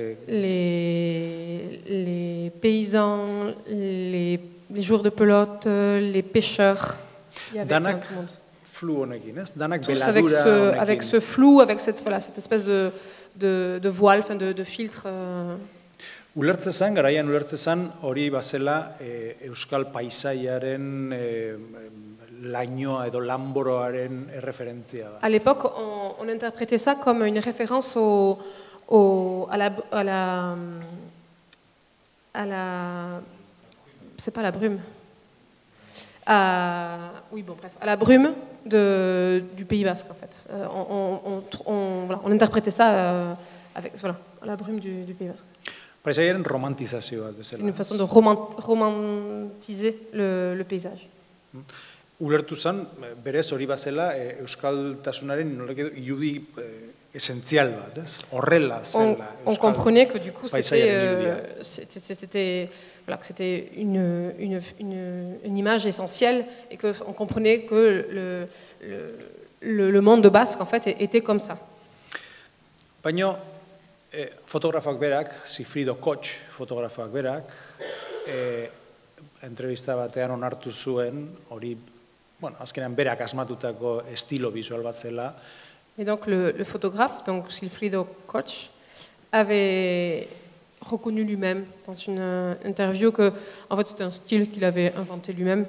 Speaker 4: Les, les paysans, les, les joueurs de pelote, les pêcheurs... Il y avait
Speaker 3: Danak
Speaker 4: tout le monde.
Speaker 3: Flou honekin, ez? Danak
Speaker 4: Tous
Speaker 3: beladura
Speaker 4: avec ce,
Speaker 3: honekin.
Speaker 4: avec ce flou, avec cette, voilà, cette espèce de... De, de voile, enfin de, de filtre. Euh...
Speaker 3: Ulertze zen, garaian ulertze zen, hori bazela e, euskal paisaiaren e, lainoa edo lamboroaren referentzia.
Speaker 4: À l'époque, on, on interprétait ça comme une référence au, au, à la... À la, à la c'est pas la brume. à, oui, bon, bref, à la brume de, du Pays Basque, en fait. Euh, on, on, on, voilà, on interprétait ça euh, avec, voilà, à la brume du, du Pays Basque. C'est une façon de romant, romantiser le, le paysage.
Speaker 3: Ulertu zen, berez hori bazela, euskaltasunaren irudi esenzial bat, ez? Horrela zela.
Speaker 4: On comprenait que du coup c'était euh, c'était voilà, que c'était une, une, une, une image essentielle et qu'on comprenait que le, le, le monde de Basque en fait était comme ça.
Speaker 3: Baina eh, fotografoak berak, Sigfrido Koch fotografoak berak, eh, entrevista batean onartu zuen, hori, bueno, azkenean berak asmatutako estilo visual bat zela.
Speaker 4: Et donc le, le photographe, donc Sigfrido Koch, avait reconnu lui-même dans une euh, interview que en fait c'était un style qu'il avait inventé lui-même.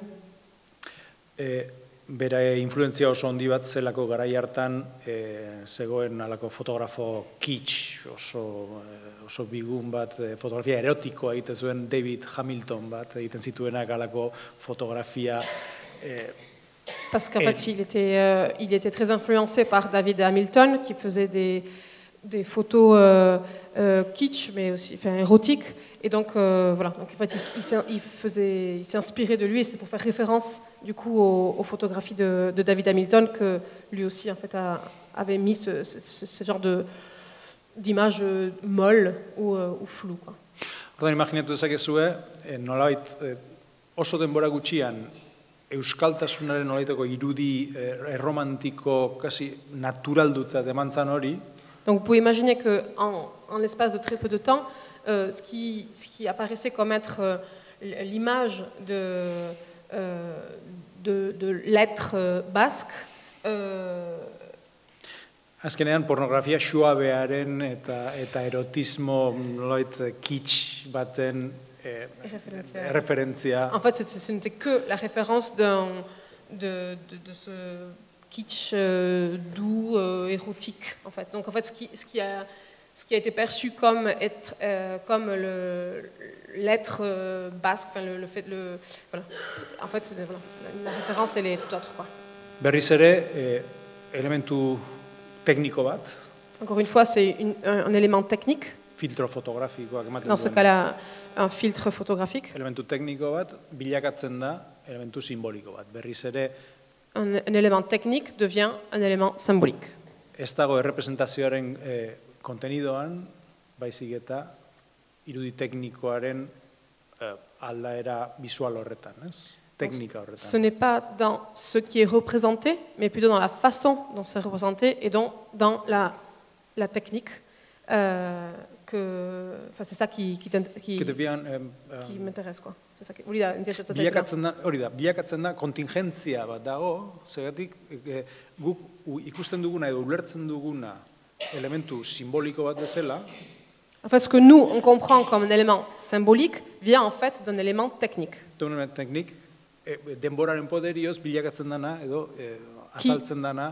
Speaker 3: Eh, bere influentzia oso handi bat zelako garai hartan eh, zegoen alako fotografo kitsch, oso, eh, oso bigun bat, eh, fotografia erotikoa egiten zuen David Hamilton bat, egiten zituenak alako fotografia. Eh,
Speaker 4: Parce qu'en fait il était, euh, il était très influencé par David Hamilton qui faisait des, des photos euh, euh, kitsch mais aussi enfin, érotiques. Et donc euh, voilà, donc, en fait, il, il, faisait, il s'est inspiré de lui et c'était pour faire référence du coup aux, aux photographies de, de David Hamilton que lui aussi en fait a, avait mis ce, ce, ce genre de d'image molle ou, ou floue.
Speaker 3: Ordan imaginatu dezakezue, nolabait oso denbora gutxian euskaltasunaren nolaiteko irudi erromantiko kasi naturaldutzat emantzan hori.
Speaker 4: Donc vous pouvez imaginer que en, en l'espace de très peu de temps, euh, ce, qui, ce qui apparaissait comme être euh, l'image de, euh, de, de l'être euh, basque. Euh,
Speaker 3: Azkenean pornografia suabearen eta, eta erotismo nolait kitsch baten eh, referentzia.
Speaker 4: En fait, ce n'était que la référence de, de, de ce kitsch euh, doux, euh, érotique, en fait. Donc, en fait, ce qui, ce qui, a, ce qui a été perçu comme être, euh, comme le, l'être euh, basque, enfin, le, le fait, le, voilà. En fait, voilà, la référence, elle est tout autre, quoi.
Speaker 3: Berriz ere, eh, elementu tekniko bat.
Speaker 4: Encore une fois, c'est une, un, un élément technique.
Speaker 3: Filtro fotografikoak ematen duen.
Speaker 4: Dans ce cas-là, un filtre photographique.
Speaker 3: Elementu tekniko bat bilakatzen da elementu simboliko bat. Berriz ere,
Speaker 4: un, un élément technique devient un élément symbolique.
Speaker 3: Ez dago errepresentazioaren eh, kontenidoan, baizik eta irudi teknikoaren eh, aldaera visual horretan, ez? Technique,
Speaker 4: ce n'est pas dans ce qui est représenté, mais plutôt dans la façon dont c'est représenté et donc dans la, la technique. Euh, que, enfin, c'est ça qui, qui, qui,
Speaker 3: debian, um,
Speaker 4: qui m'intéresse. Quoi. C'est ça qui, hori da,
Speaker 3: bilakatzen da, hori da, bilakatzen da kontingentzia bat dago, zergatik e, guk ikusten duguna edo ulertzen duguna elementu simboliko bat bezala.
Speaker 4: En fait, ce que nous, on comprend comme un élément symbolique vient en fait d'un élément technique.
Speaker 3: D'un élément technique. Denboraren poderioz bilakatzen dana edo eh, azaltzen dana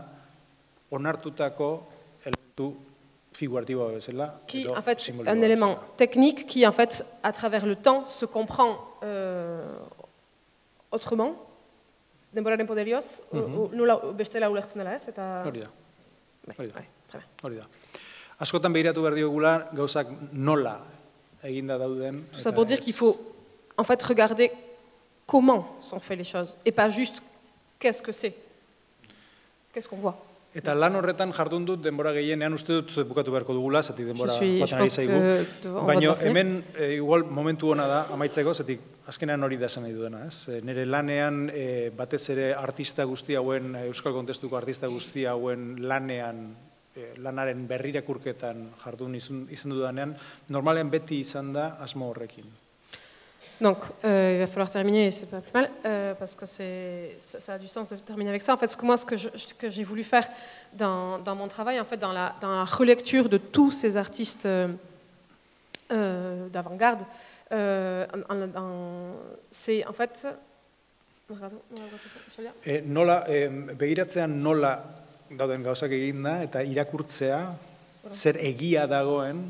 Speaker 3: onartutako elementu figuratiboa bezala
Speaker 4: qui en fait un élément technique qui en fait à travers le temps se comprend euh, autrement. Denboraren poderioz nola bestela ulertzen dela, ez? Eta
Speaker 3: hori da. Hori da. Hori da. Askotan begiratu behar diogula gauzak nola eginda dauden.
Speaker 4: Tout ça pour dire qu'il faut en fait regarder comment sont faites les choses, et pas juste qu'est-ce que c'est, qu'est-ce qu'on voit.
Speaker 3: Eta lan horretan jardun dut denbora gehienean uste dut bukatu beharko dugula, zatik denbora joaten ari zaigu. Baina hemen e, igual momentu hona da amaitzeko, zatik azkenean hori da esan nahi dudana. Ez? Nire lanean e, batez ere artista guzti hauen, euskal kontestuko artista guzti hauen lanean, e, lanaren berrirakurketan jardun izan, izan dudanean, normalean beti izan da asmo horrekin.
Speaker 4: Donc, euh, il va falloir terminer, et c'est pas plus mal, euh, parce que c'est, ça, ça a du sens de terminer avec ça. En fait, ce que moi, ce que, je, que j'ai voulu faire dans, dans mon travail, en fait, dans la, dans la relecture de tous ces artistes euh, euh, d'avant-garde, euh, en, en, c'est en fait...
Speaker 3: E, nola, e, begiratzean nola dauden gauzak eginda eta irakurtzea, zer egia dagoen,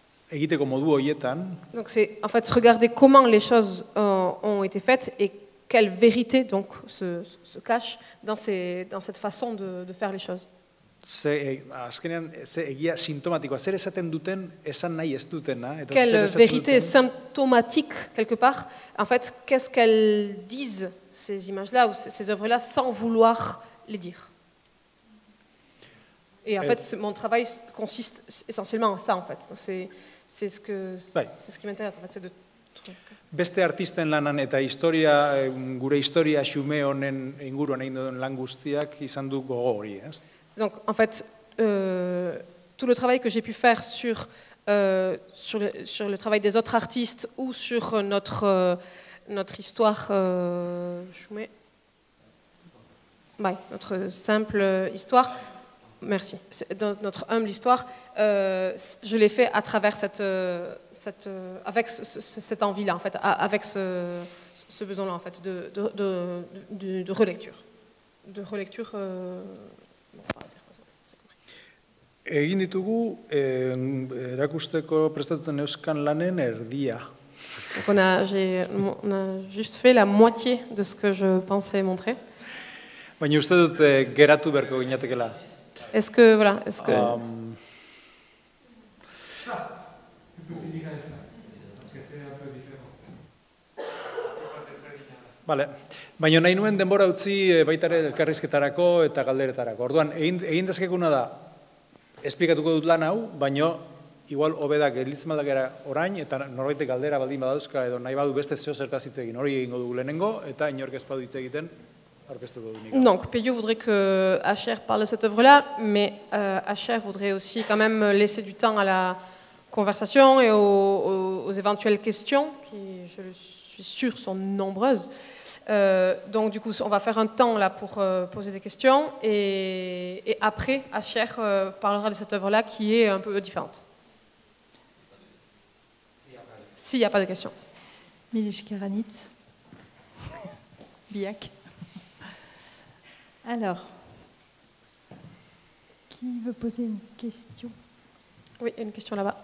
Speaker 3: egiteko modu horietan.
Speaker 4: Donc c'est en fait regarder comment les choses euh, ont été faites et quelle vérité donc se, se cache dans, ces, dans cette façon de, de faire les choses.
Speaker 3: Ze, azkenean, ze egia sintomatikoa, zer esaten duten, esan nahi ez dutena. Eta
Speaker 4: Quelle
Speaker 3: zer esaten
Speaker 4: vérité
Speaker 3: duten,
Speaker 4: symptomatique, quelque part. En fait, qu'est-ce qu'elles disent, ces images-là, ou ces, ces œuvres-là, sans vouloir les dire. Et en
Speaker 3: Euh,
Speaker 4: fait, c'est- mon travail consiste essentiellement en ça, en fait. Donc, C'est c'est ce, que-
Speaker 3: Bai.
Speaker 4: c'est ce qui m'intéresse, en fait, c'est de...
Speaker 3: Beste artisten lanan eta historia, eh, gure historia xume honen inguruan egin duen lan guztiak izan du gogo hori, ez?
Speaker 4: Donc, en fait, euh, tout le travail que j'ai pu faire sur, euh, sur, le, sur le travail des autres artistes ou sur notre, euh, notre histoire, euh, je mets- ouais, notre simple histoire, merci, C'est- dans notre humble histoire, euh, je l'ai fait à travers cette, euh, cette, euh, avec ce- ce- cette envie-là, en fait, a- avec ce, ce besoin-là, en fait, de, de, de, de- de relecture. De relecture... euh, bon, on va dire, c'est compris.
Speaker 3: Egin ditugu, eh, erakusteko prestatuten euskan lanen erdia.
Speaker 4: Donc on a, j'ai- on a juste fait la moitié de ce que je pensais montrer.
Speaker 3: Baina uste dut eh, geratu beharko ginatekela.
Speaker 4: Est-ce que, voilà, est-ce que...
Speaker 3: Um, Vale. Baina nahi nuen denbora utzi eh, baita ere elkarrizketarako eta galderetarako. Orduan, egin, egin dezakeguna da, esplikatuko dut lan hau, baina igual hobedak gelditzen baldakera orain, eta norbaitek galdera baldin badauzka, edo nahi badu beste zeo zertaz hitz egin, hori egingo dugu lehenengo, eta inork ez badu hitz egiten, aurkeztuko du nik.
Speaker 4: Donc, Peyo voudrait que Asher parle de cette œuvre-là, mais euh, Asher voudrait aussi quand même laisser du temps à la conversation et aux, aux- aux éventuelles questions, qui, je suis sûre, sont nombreuses. Euh, donc, du coup, on va faire un temps là pour euh, poser des questions, et, et après, Asher euh, parlera de cette œuvre-là qui est un peu différente. S'il n'y a pas de questions.
Speaker 1: Milish Keranitz. Biak. Alors, qui veut poser une question?
Speaker 4: Oui, il y a une question là-bas.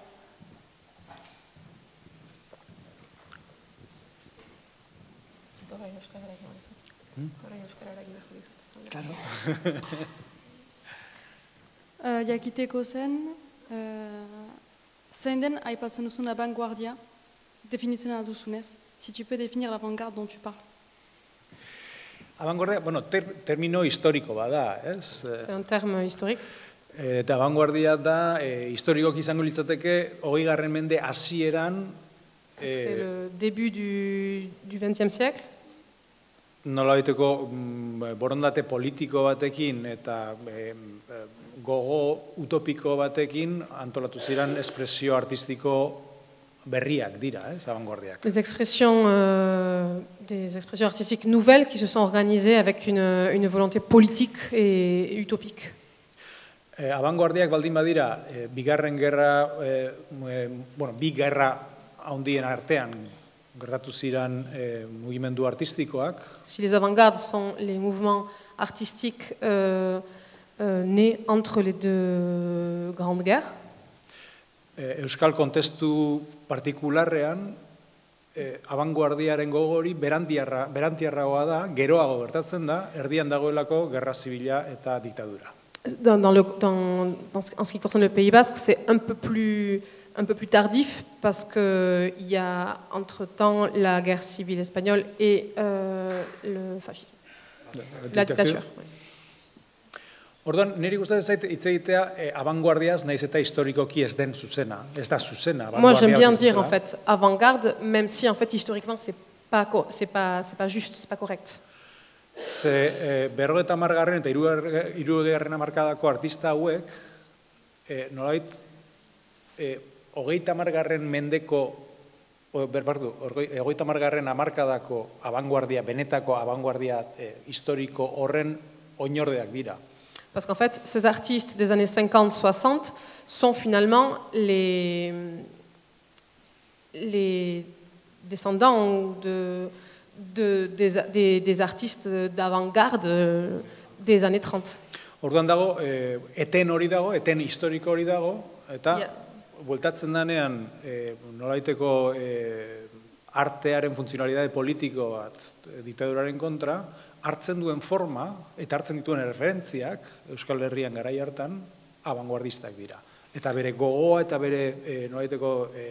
Speaker 5: Uh, jakiteko zen, uh, zein den aipatzen duzun avant-guardia, definitzen duzunez, si tu peux définir l'avant-garde dont tu parles.
Speaker 3: Abanguardia, bueno, ter, termino historiko bada, ez?
Speaker 4: C'est un terme historique.
Speaker 3: Eh, Eta abanguardia da, eh, historikoki izango litzateke, hogei garren mende hasieran,
Speaker 4: Ça serait
Speaker 3: eh,
Speaker 4: le début du, du vingtième siècle.
Speaker 3: nolabaiteko mm, borondate politiko batekin eta eh, eh, gogo utopiko batekin antolatu ziren espresio artistiko berriak dira, ez, abanguardiak.
Speaker 4: Des expressions, euh, des expressions artistiques nouvelles qui se sont organisées avec une, une volonté politique et utopique.
Speaker 3: Eh, abanguardiak baldin badira, eh, bigarren gerra, eh, eh, bueno, bi gerra handien artean gertatu ziren eh, mugimendu artistikoak,
Speaker 4: Si les avant-gardes sont les mouvements artistiques euh, euh, nés entre les deux grandes guerres,
Speaker 3: eh, euskal kontestu partikularrean, eh, abanguardiaren gogori berantiarra, berantiarragoa da, geroago gertatzen da, erdian dagoelako gerra zibila eta diktadura.
Speaker 4: dans, dans le, dans, dans ce- en ce qui concerne le Pays Basque, c'est un peu plus, un peu plus tardif parce qu'il y a entre-temps la guerre civile espagnole et euh, le fascisme, la dictature. oui.
Speaker 3: Orduan, niri gustatzen zait hitz egitea eh, abanguardiaz naiz eta historikoki ez den zuzena, ez da zuzena.
Speaker 4: Moi, j'aime
Speaker 3: abanguardia
Speaker 4: bien
Speaker 3: hori
Speaker 4: dire en
Speaker 3: zuzena.
Speaker 4: fait avant-garde, même si en fait historiquement c'est pas co- c'est pas c'est pas juste, c'est pas correct.
Speaker 3: Ze eh, berrogeta hamargarren eta hirugarren hamarkadako artista hauek, eh, nolabait, eh, hogeita hamargarren mendeko, o, ber, bardu, orgoi- hogeita hamargarren hamarkadako abanguardia, benetako abanguardia eh, historiko horren oinordeak dira.
Speaker 4: Parce qu'en fait, ces artistes des années cinquante soixante sont finalement les, les descendants de, de- des, des- des artistes d'avant-garde euh, des années trente.
Speaker 3: Orduan dago, eh, eten hori dago, eten historiko hori dago, eta
Speaker 4: Ja.
Speaker 3: bueltatzen danean eh, nolaiteko eh, artearen funtzionalidade politiko bat diktaduraren kontra, hartzen duen forma eta hartzen dituen referentziak Euskal Herrian garai hartan abanguardistak dira. Eta bere gogoa eta bere e, nolaiteko e,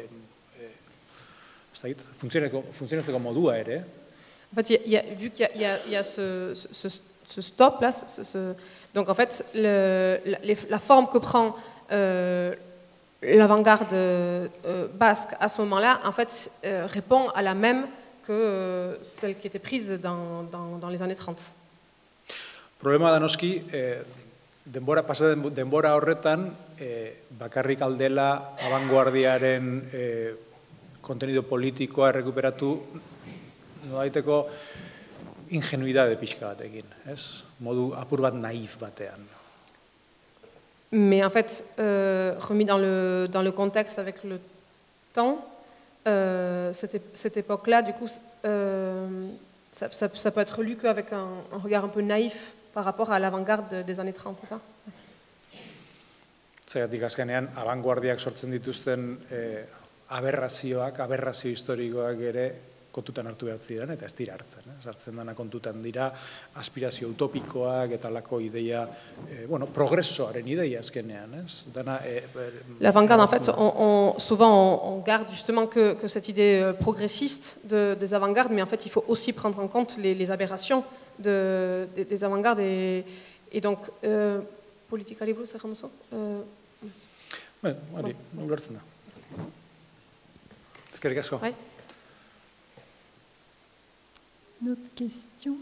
Speaker 3: e, funtzionatzeko modua ere.
Speaker 4: En fait, y a, y a, vu qu'il y a, y a ce, ce, ce stop là, ce, ce, donc en fait, le, la, les, la forme que prend euh, l'avant-garde euh, basque à ce moment-là, en fait, euh, répond à la même que euh, celle qui était prise dans, dans, dans les années trente.
Speaker 3: Problema da noski, eh, denbora, pasa denbora horretan, eh, bakarrik aldela abanguardiaren eh, kontenido politikoa errekuperatu, nodaiteko ingenuidade pixka batekin, ez? Modu apur bat naif batean.
Speaker 4: Mais en fait, euh, remis dans le, dans le contexte avec le temps, euh, cette, cette époque-là, du coup, euh, ça, ça, ça peut être lu qu'avec un, un regard un peu naïf par rapport à l'avant-garde des années trente, c'est ça?
Speaker 3: Zeratik azkenean, abanguardiak sortzen dituzten eh, aberrazioak, aberrazio historikoak ere kontutan hartu behar ziren, eta ez dira hartzen. Eh? Sartzen dana kontutan dira aspirazio utopikoak eta lako ideia, eh, bueno, progresoaren ideia azkenean. Eh? Dana, eh,
Speaker 4: l'avant-garde, en fait, on, on, souvent on, on garde justement que, que cette idée progressiste de, des avant-gardes, mais en fait, il faut aussi prendre en compte les, les aberrations de, des, des avant-gardes. Et, et donc, euh, politika liburu, zer janduzu? Euh,
Speaker 3: ben, hori, ulertzen da. Eskerrik asko.
Speaker 4: Ouais.
Speaker 1: Une autre question?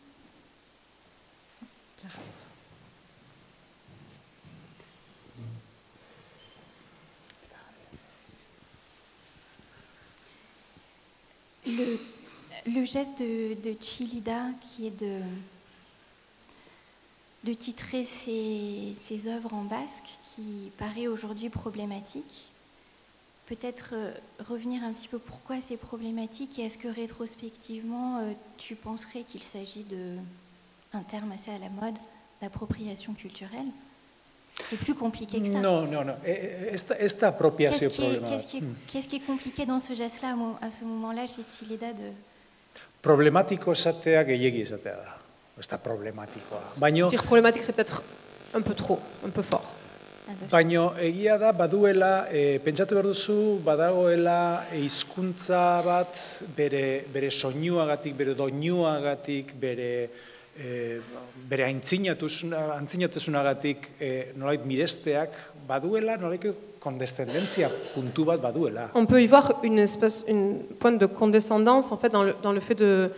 Speaker 6: Le, le geste de, de Chillida, qui est de, de titrer ses, ses œuvres en basque, qui paraît aujourd'hui problématique, peut-être euh, revenir un petit peu pourquoi c'est problématique et est-ce que rétrospectivement euh, tu penserais qu'il s'agit d'un terme assez à la mode d'appropriation culturelle? C'est plus compliqué que ça.
Speaker 3: Non, non, non. Esta, esta appropriation
Speaker 6: Qu'est-ce qui, qu'est-ce qui, qu'est-ce qui est compliqué dans ce geste-là, à ce moment-là, chez Chillida de...
Speaker 3: Problematiko esatea gehiegi esatea da. Ez da problematikoa. Baino,
Speaker 4: dire problématique, c'est peut-être un peu trop, un peu fort.
Speaker 3: Baino egia da baduela, e, pentsatu behar duzu, badagoela hizkuntza bat bere, bere soinuagatik, bere doinuagatik, bere, e, bere antzinatasunagatik e, nolait miresteak baduela, nolait condescendentzia puntu bat baduela.
Speaker 4: On peut y voir une espèce, une pointe de condescendance en fait dans le, dans le fait de,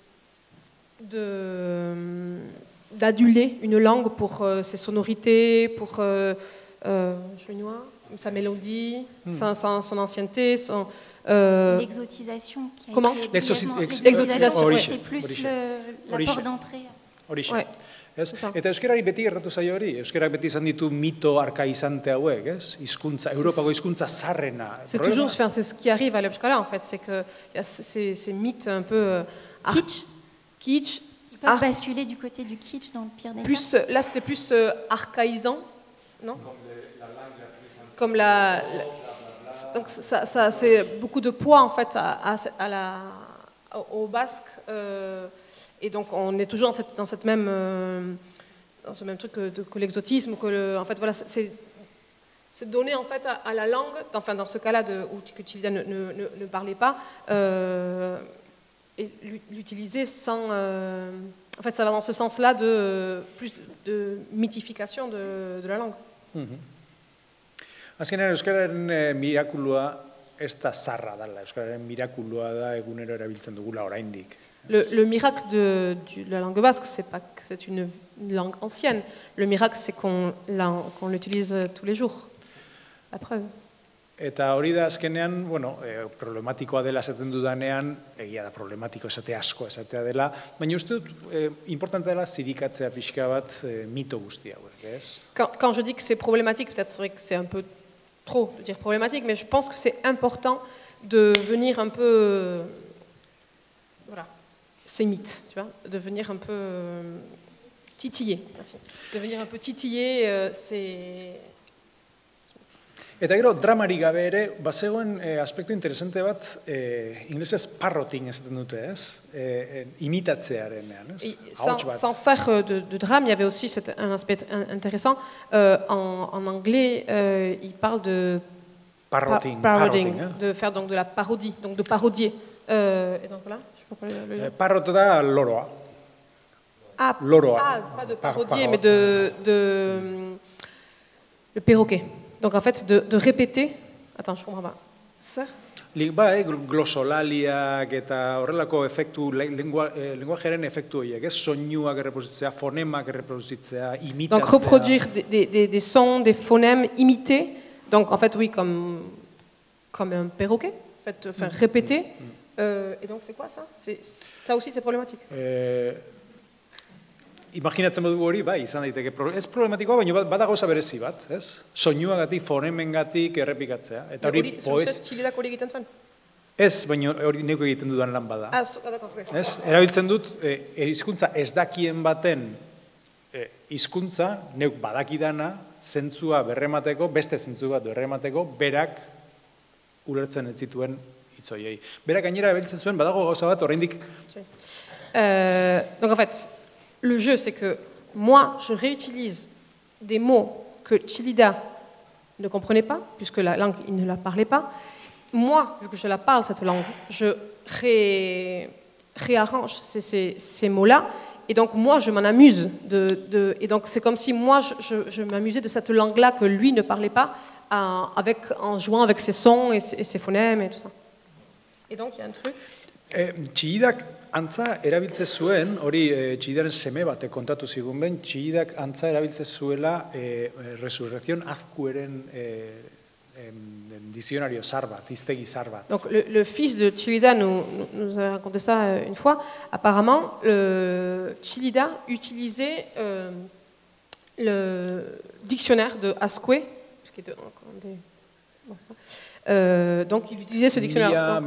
Speaker 4: de d'aduler une langue pour euh, ses sonorités, pour euh, euh, sa mélodie, mm. sa, sa, son ancienneté, son... Euh...
Speaker 6: L'exotisation qui a
Speaker 4: Comment
Speaker 6: été...
Speaker 4: L'exotisation,
Speaker 6: oui. C'est plus le, la porte d'entrée.
Speaker 3: Horixe. Ouais. Eta euskerari beti gertatu zaio hori, euskarak beti izan ditu mito arkaizante hauek, ez? Hizkuntza, Europako hizkuntza zarrena.
Speaker 4: C'est toujours, enfin, c'est ce qui arrive à l'Euskara en fait, c'est que y a ces, ces mythes un peu...
Speaker 6: Kitsch.
Speaker 4: Kitsch.
Speaker 6: Ils peuvent basculer du côté du kitsch dans le pire des
Speaker 4: plus,
Speaker 6: cas.
Speaker 4: Là, c'était plus euh, archaïsant, non? Comme la... la donc, ça, ça, c'est beaucoup de poids, en fait, à, à, à la, au basque. Euh, et donc, on est toujours dans, cette, dans, cette même, euh, dans ce même truc que, que l'exotisme, que le, en fait, voilà, c'est... C'est donné en fait à, à la langue, enfin dans ce cas-là de, où que Chillida ne, ne, ne parlait pas, euh, et l'utiliser sans... Euh, en fait, ça va dans ce sens-là de plus de mythification de, de la langue.
Speaker 3: Azkenean, euskararen mirakulua ez da zarra dela, euskararen mirakulua da egunero erabiltzen dugula oraindik.
Speaker 4: Le, le miracle de, de la langue basque, c'est pas que c'est une, une langue ancienne. Le miracle, c'est qu'on qu'on l'utilise tous les jours. La preuve.
Speaker 3: Eta hori da azkenean, bueno, e, problematikoa dela esaten dudanean, egia da problematiko esatea asko esatea dela, baina uste dut e, importante dela zirikatzea pixka bat e, mito guzti hauek, ez?
Speaker 4: Quand, quand je dis que c'est problématique, peut-être c'est vrai que c'est un peu trop de dire problématique, mais je pense que c'est important de venir un peu, euh, voilà, ces mythes, tu vois, de venir un peu euh, titiller, merci, de venir un peu titiller euh, ces...
Speaker 3: Eta gero, dramarik gabe ere, bazegoen eh, aspektu interesante bat, eh, inglesez parroting esaten dute, ez? Eh, eh, imitatzearenean, ez?
Speaker 4: Sans, sans faire de, de drame, il y avait aussi cet, un aspect intéressant. Euh, en, en anglais, euh, il parle de
Speaker 3: parroting,
Speaker 4: pa
Speaker 3: parroting,
Speaker 4: parroting
Speaker 3: eh?
Speaker 4: de faire donc de la parodie, donc de parodier. Euh, et donc voilà, je sais pas quoi le, le...
Speaker 3: Eh, parrot da loroa.
Speaker 4: Ah,
Speaker 3: loroa.
Speaker 4: ah, pas de
Speaker 3: Par-
Speaker 4: parodier,
Speaker 3: parrot.
Speaker 4: mais de, de le perroquet. Donc en fait, de, de répéter. Attends, je comprends pas. Ça.
Speaker 3: Lik, bai, glosolaliak eta horrelako efektu, lengua, eh, lenguajeren efektu horiek, ez? Soinuak erreproduzitzea, fonemak erreproduzitzea, imitatzea.
Speaker 4: Donc reproduire des, des, des sons, des phonèmes, imiter. Donc en fait, oui, comme, comme un perroquet. En fait, enfin, répéter. Euh, et donc c'est quoi ça? Ça aussi, c'est problématique.
Speaker 3: Eh, Imaginatzen badugu hori, bai, izan daiteke. Ez problematikoa, baina bada gauza berezi bat, ez? Soinuagatik, fonemengatik errepikatzea. Eta hori, poez...
Speaker 4: Txilidak hori egiten zuen?
Speaker 3: Ez, baina hori neko egiten dudan lan bada.
Speaker 4: Ah, d'accord.
Speaker 3: Ez? Erabiltzen dut, eh, hizkuntza ez dakien baten eh, hizkuntza, neuk badakidana, zentzua berremateko, beste zentzu bat berremateko, berak ulertzen ez zituen hitzoiei. Berak gainera erabiltzen zuen, badago gauza bat, oraindik...
Speaker 4: Euh, donc en fait, le jeu, c'est que moi, je réutilise des mots que Chilida ne comprenait pas, puisque la langue, il ne la parlait pas. Moi, vu que je la parle, cette langue, je ré... réarrange ces, ces, ces mots-là. Et donc, moi, je m'en amuse. De, de... Et donc, c'est comme si moi, je, je, je m'amusais de cette langue-là que lui ne parlait pas, à, avec, en jouant avec ses sons et ses, et ses phonèmes et tout ça. Et donc, il y a un truc.
Speaker 3: Eh, Txilidak antza erabiltze zuen, hori eh, Txilidaren seme batek kontatu zigun ben, Txilidak antza erabiltze zuela eh, Resurrección Azkueren eh, eh, dizionario zar bat, hiztegi zar bat.
Speaker 4: Donc le, le fils de Chilida nous, nous a raconté ça une fois. Apparemment, le, Chilida utilisait euh, le dictionnaire de Azkue, qui est de, des, bon, Euh, donc il utilisait ce dictionnaire.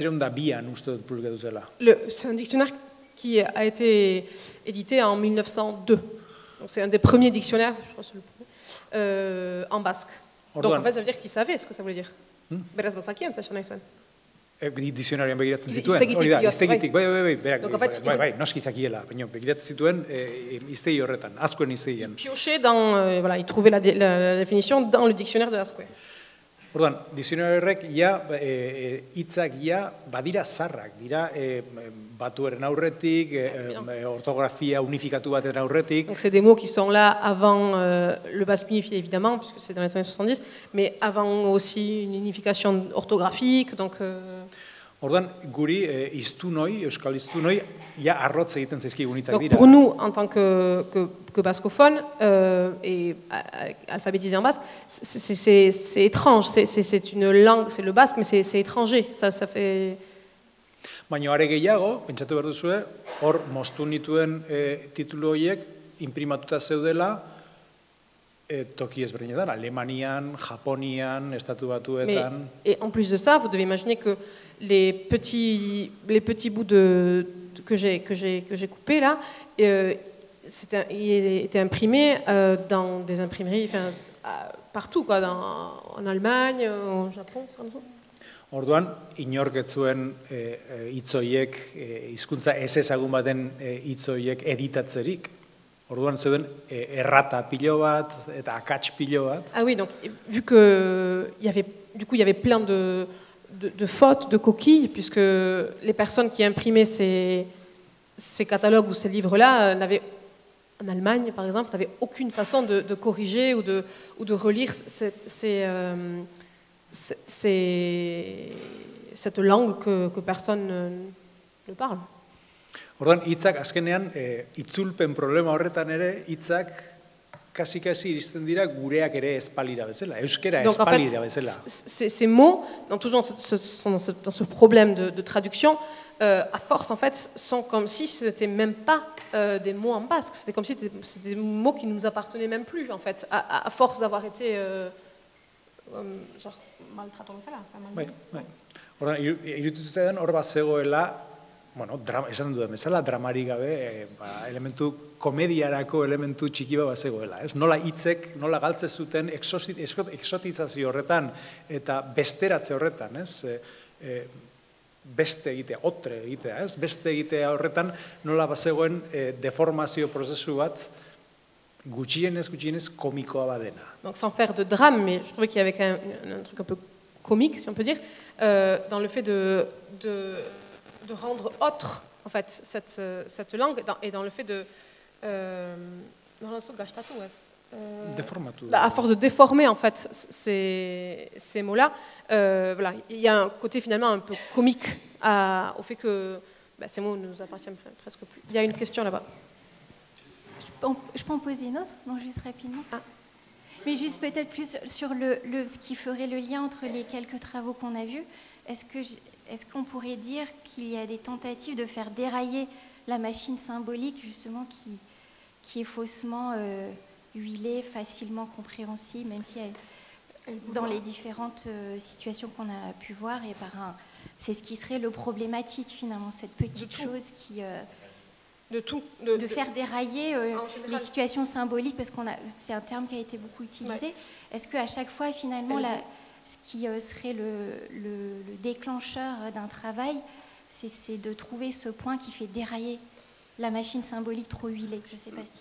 Speaker 4: C'est un dictionnaire qui a été édité en mille neuf cent deux. Donc c'est un des premiers dictionnaires, je pense, le premier, euh, en basque. Donc en fait ça veut dire qu'il savait ce que ça voulait dire. Beraz bazakien, ça xana izuen.
Speaker 3: Dizionarioan begiratzen zituen, hori da, hiztegitik, bai, bai, bai, berak, bai, bai, noski zakiela, baina begiratzen zituen hiztegi horretan, Azkuen hiztegian.
Speaker 4: Pioché dans, euh, voilà, il trouvait la, la, la définition dans le dictionnaire de Azkue.
Speaker 3: Orduan, dizionario horrek ja hitzak ja badira zarrak, dira batuaren aurretik, ortografia unifikatu baten aurretik.
Speaker 4: Donc c'est des mots qui sont là avant euh, le basque unifié évidemment puisque c'est dans les années soixante-dix, mais avant aussi une unification orthographique, donc euh...
Speaker 3: Orduan, guri hiztunoi, euskal hiztunoi, ja arrotz egiten zaizkigun hitzak dira.
Speaker 4: Donc pour nous, en tant que, que, que bascophone euh, et alphabétisé en basque, c'est étrange, c'est une langue, c'est le basque, mais c'est étranger, ça, ça fait...
Speaker 3: Baina are gehiago, pentsatu behar duzue, hor moztu nituen e, titulu horiek imprimatuta zeudela e, toki ezberdinetan, Alemanian, Japonian, Estatu Batuetan...
Speaker 4: Mais, et en plus de ça, vous devez imaginer que les petits, les petits bouts de, de, que j'ai que j'ai que j'ai coupés là, euh, un, il était imprimé euh, dans des imprimeries, enfin, partout quoi, dans, en Allemagne, au Japon, ça.
Speaker 3: Orduan, inork ez zuen hitz horiek, hizkuntza ez ezagun baten hitz horiek editatzerik. Orduan zeuden errata pilo bat eta akats pilo bat.
Speaker 4: Ah oui, donc vu que il y avait du coup il y avait plein de De, de fautes, de coquilles, puisque les personnes qui imprimaient ces, ces catalogues ou ces livres-là n'avaient, en Allemagne par exemple, n'avaient aucune façon de, de corriger ou de, ou de relire ces, ces, euh, ces, cette langue que, que personne ne, ne parle.
Speaker 3: Orduan, hitzak azkenean, e, itzulpen problema horretan ere, hitzak kasi-kasi iristen dira gureak ere espalira bezala, euskera espalira bezala.
Speaker 4: Ces mots, dans toujours ce, ce, dans ce problème de, de traduction, euh, à force, en fait, sont comme si ce n'étaient même pas euh, des mots en basque. C'était comme si c'était des mots qui ne nous appartenaient même plus, en fait, à, à force d'avoir été euh, genre maltrato bezala.
Speaker 3: Bai, bai. Orduan, iruditu zaidan hor bat zegoela bueno, drama, esan dudan bezala, dramarik gabe, e, ba, elementu, komediarako elementu txiki bat bazegoela. Ez? Nola hitzek, nola galtze zuten exotizazio horretan eta besteratze horretan, ez? E, e, beste egitea, otre egitea, ez? Beste egitea horretan nola bazegoen e, deformazio prozesu bat gutxienez, gutxienez komikoa badena.
Speaker 4: Donc sans faire de drame, mais je trouvais qu'il y avait quand même un, un truc un peu comique, si on peut dire, euh, dans le fait de, de, de rendre autre en fait, cette, cette langue dans, et dans le fait de... Euh,
Speaker 3: euh,
Speaker 4: à force de déformer en fait ces, ces mots-là, euh, voilà, il y a un côté finalement un peu comique à, au fait que bah, ces mots ne nous appartiennent presque plus. Il y a une question là-bas.
Speaker 6: Je peux, en, je peux en poser une autre? Non, juste rapidement. Ah. Mais juste peut-être plus sur le, le, ce qui ferait le lien entre les quelques travaux qu'on a vus. Est-ce que est-ce qu'on pourrait dire qu'il y a des tentatives de faire dérailler la machine symbolique, justement, qui, qui est faussement euh, huilée, facilement compréhensible, même si elle, dans les différentes euh, situations qu'on a pu voir, et par un, c'est ce qui serait le problématique, finalement, cette petite chose qui... Euh,
Speaker 4: De tout. De,
Speaker 6: de faire dérailler euh, les situations symboliques, parce qu'on a, c'est un terme qui a été beaucoup utilisé. Ouais. Est-ce qu'à chaque fois, finalement, la, ce qui euh, serait le, le, le déclencheur d'un travail, c'est, c'est de trouver ce point qui fait dérailler la machine symbolique trop huilée? Je ne sais pas si...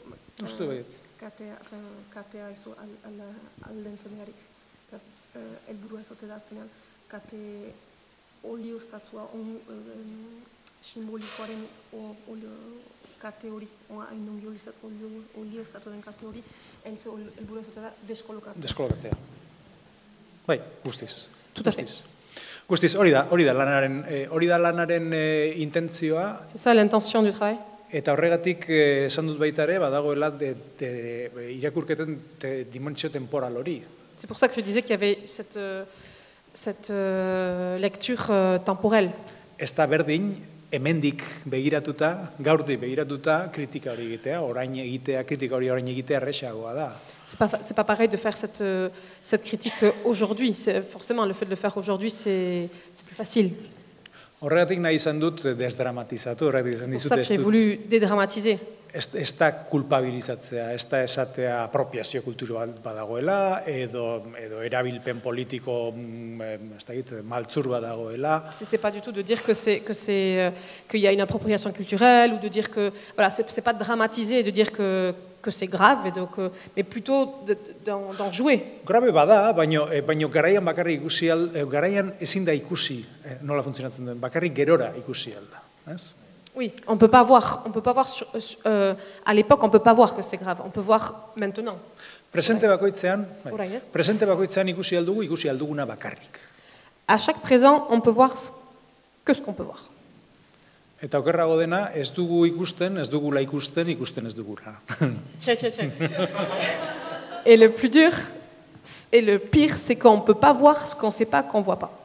Speaker 7: simbolikoaren kate hori, hain ongi olioztatu den kate hori, helburua ez da deskolokatzea.
Speaker 3: Deskolokatzea. Bai, guztiz. Guztiz. Guztiz, hori da, hori da lanaren, hori da lanaren intentzioa.
Speaker 4: C'est ça l'intention du travail.
Speaker 3: Eta horregatik esan dut baita ere, badagoela irakurketen dimentsio temporal hori.
Speaker 4: C'est pour ça que je disais qu'il y avait cette, cette euh, lecture euh, temporelle.
Speaker 3: Ez da berdin, hemendik begiratuta, gaurtik begiratuta, kritika hori egitea, orain egitea, kritika hori orain egitea erresagoa da.
Speaker 4: C'est pas, c'est pas pareil de faire cette, cette critique aujourd'hui. C'est, forcément, le fait de le faire aujourd'hui, c'est, c'est plus facile.
Speaker 3: Horregatik nahi izan dut desdramatizatu, horregatik izan dizut ez dut.
Speaker 4: C'est pour ça que j'ai voulu dédramatiser.
Speaker 3: Ez da kulpabilizatzea, ez da esatea apropiazio kulturu badagoela, edo, edo erabilpen politiko ez da egit, maltzur badagoela.
Speaker 4: C'est pas du tout de dire que c'est, que c'est, qu'il y a une appropriation culturelle, ou de dire que, voilà, c'est, c'est pas de dramatiser et de dire que, que c'est grave, et donc, mais plutôt de, d'en, d'en jouer.
Speaker 3: Grave bada, baino, baino garaian bakarrik ikusi al, garaian ezin da ikusi nola funtzionatzen duen, bakarrik gerora ikusi alda, ez?
Speaker 4: Oui, on peut pas voir, on peut pas voir sur, euh, à l'époque, on peut pas voir que c'est grave. On peut voir maintenant.
Speaker 3: Presente bakoitzean, presente bakoitzean ikusi aldugu, ikusi alduguna bakarrik.
Speaker 4: À chaque présent, on peut voir que ce qu'on peut voir.
Speaker 3: Eta okerrago dena, ez dugu ikusten, ez dugula ikusten, ikusten ez dugula.
Speaker 4: Tiens, tiens, tiens. Et le plus dur, et le pire, c'est qu'on peut pas voir ce qu'on sait pas qu'on voit pas.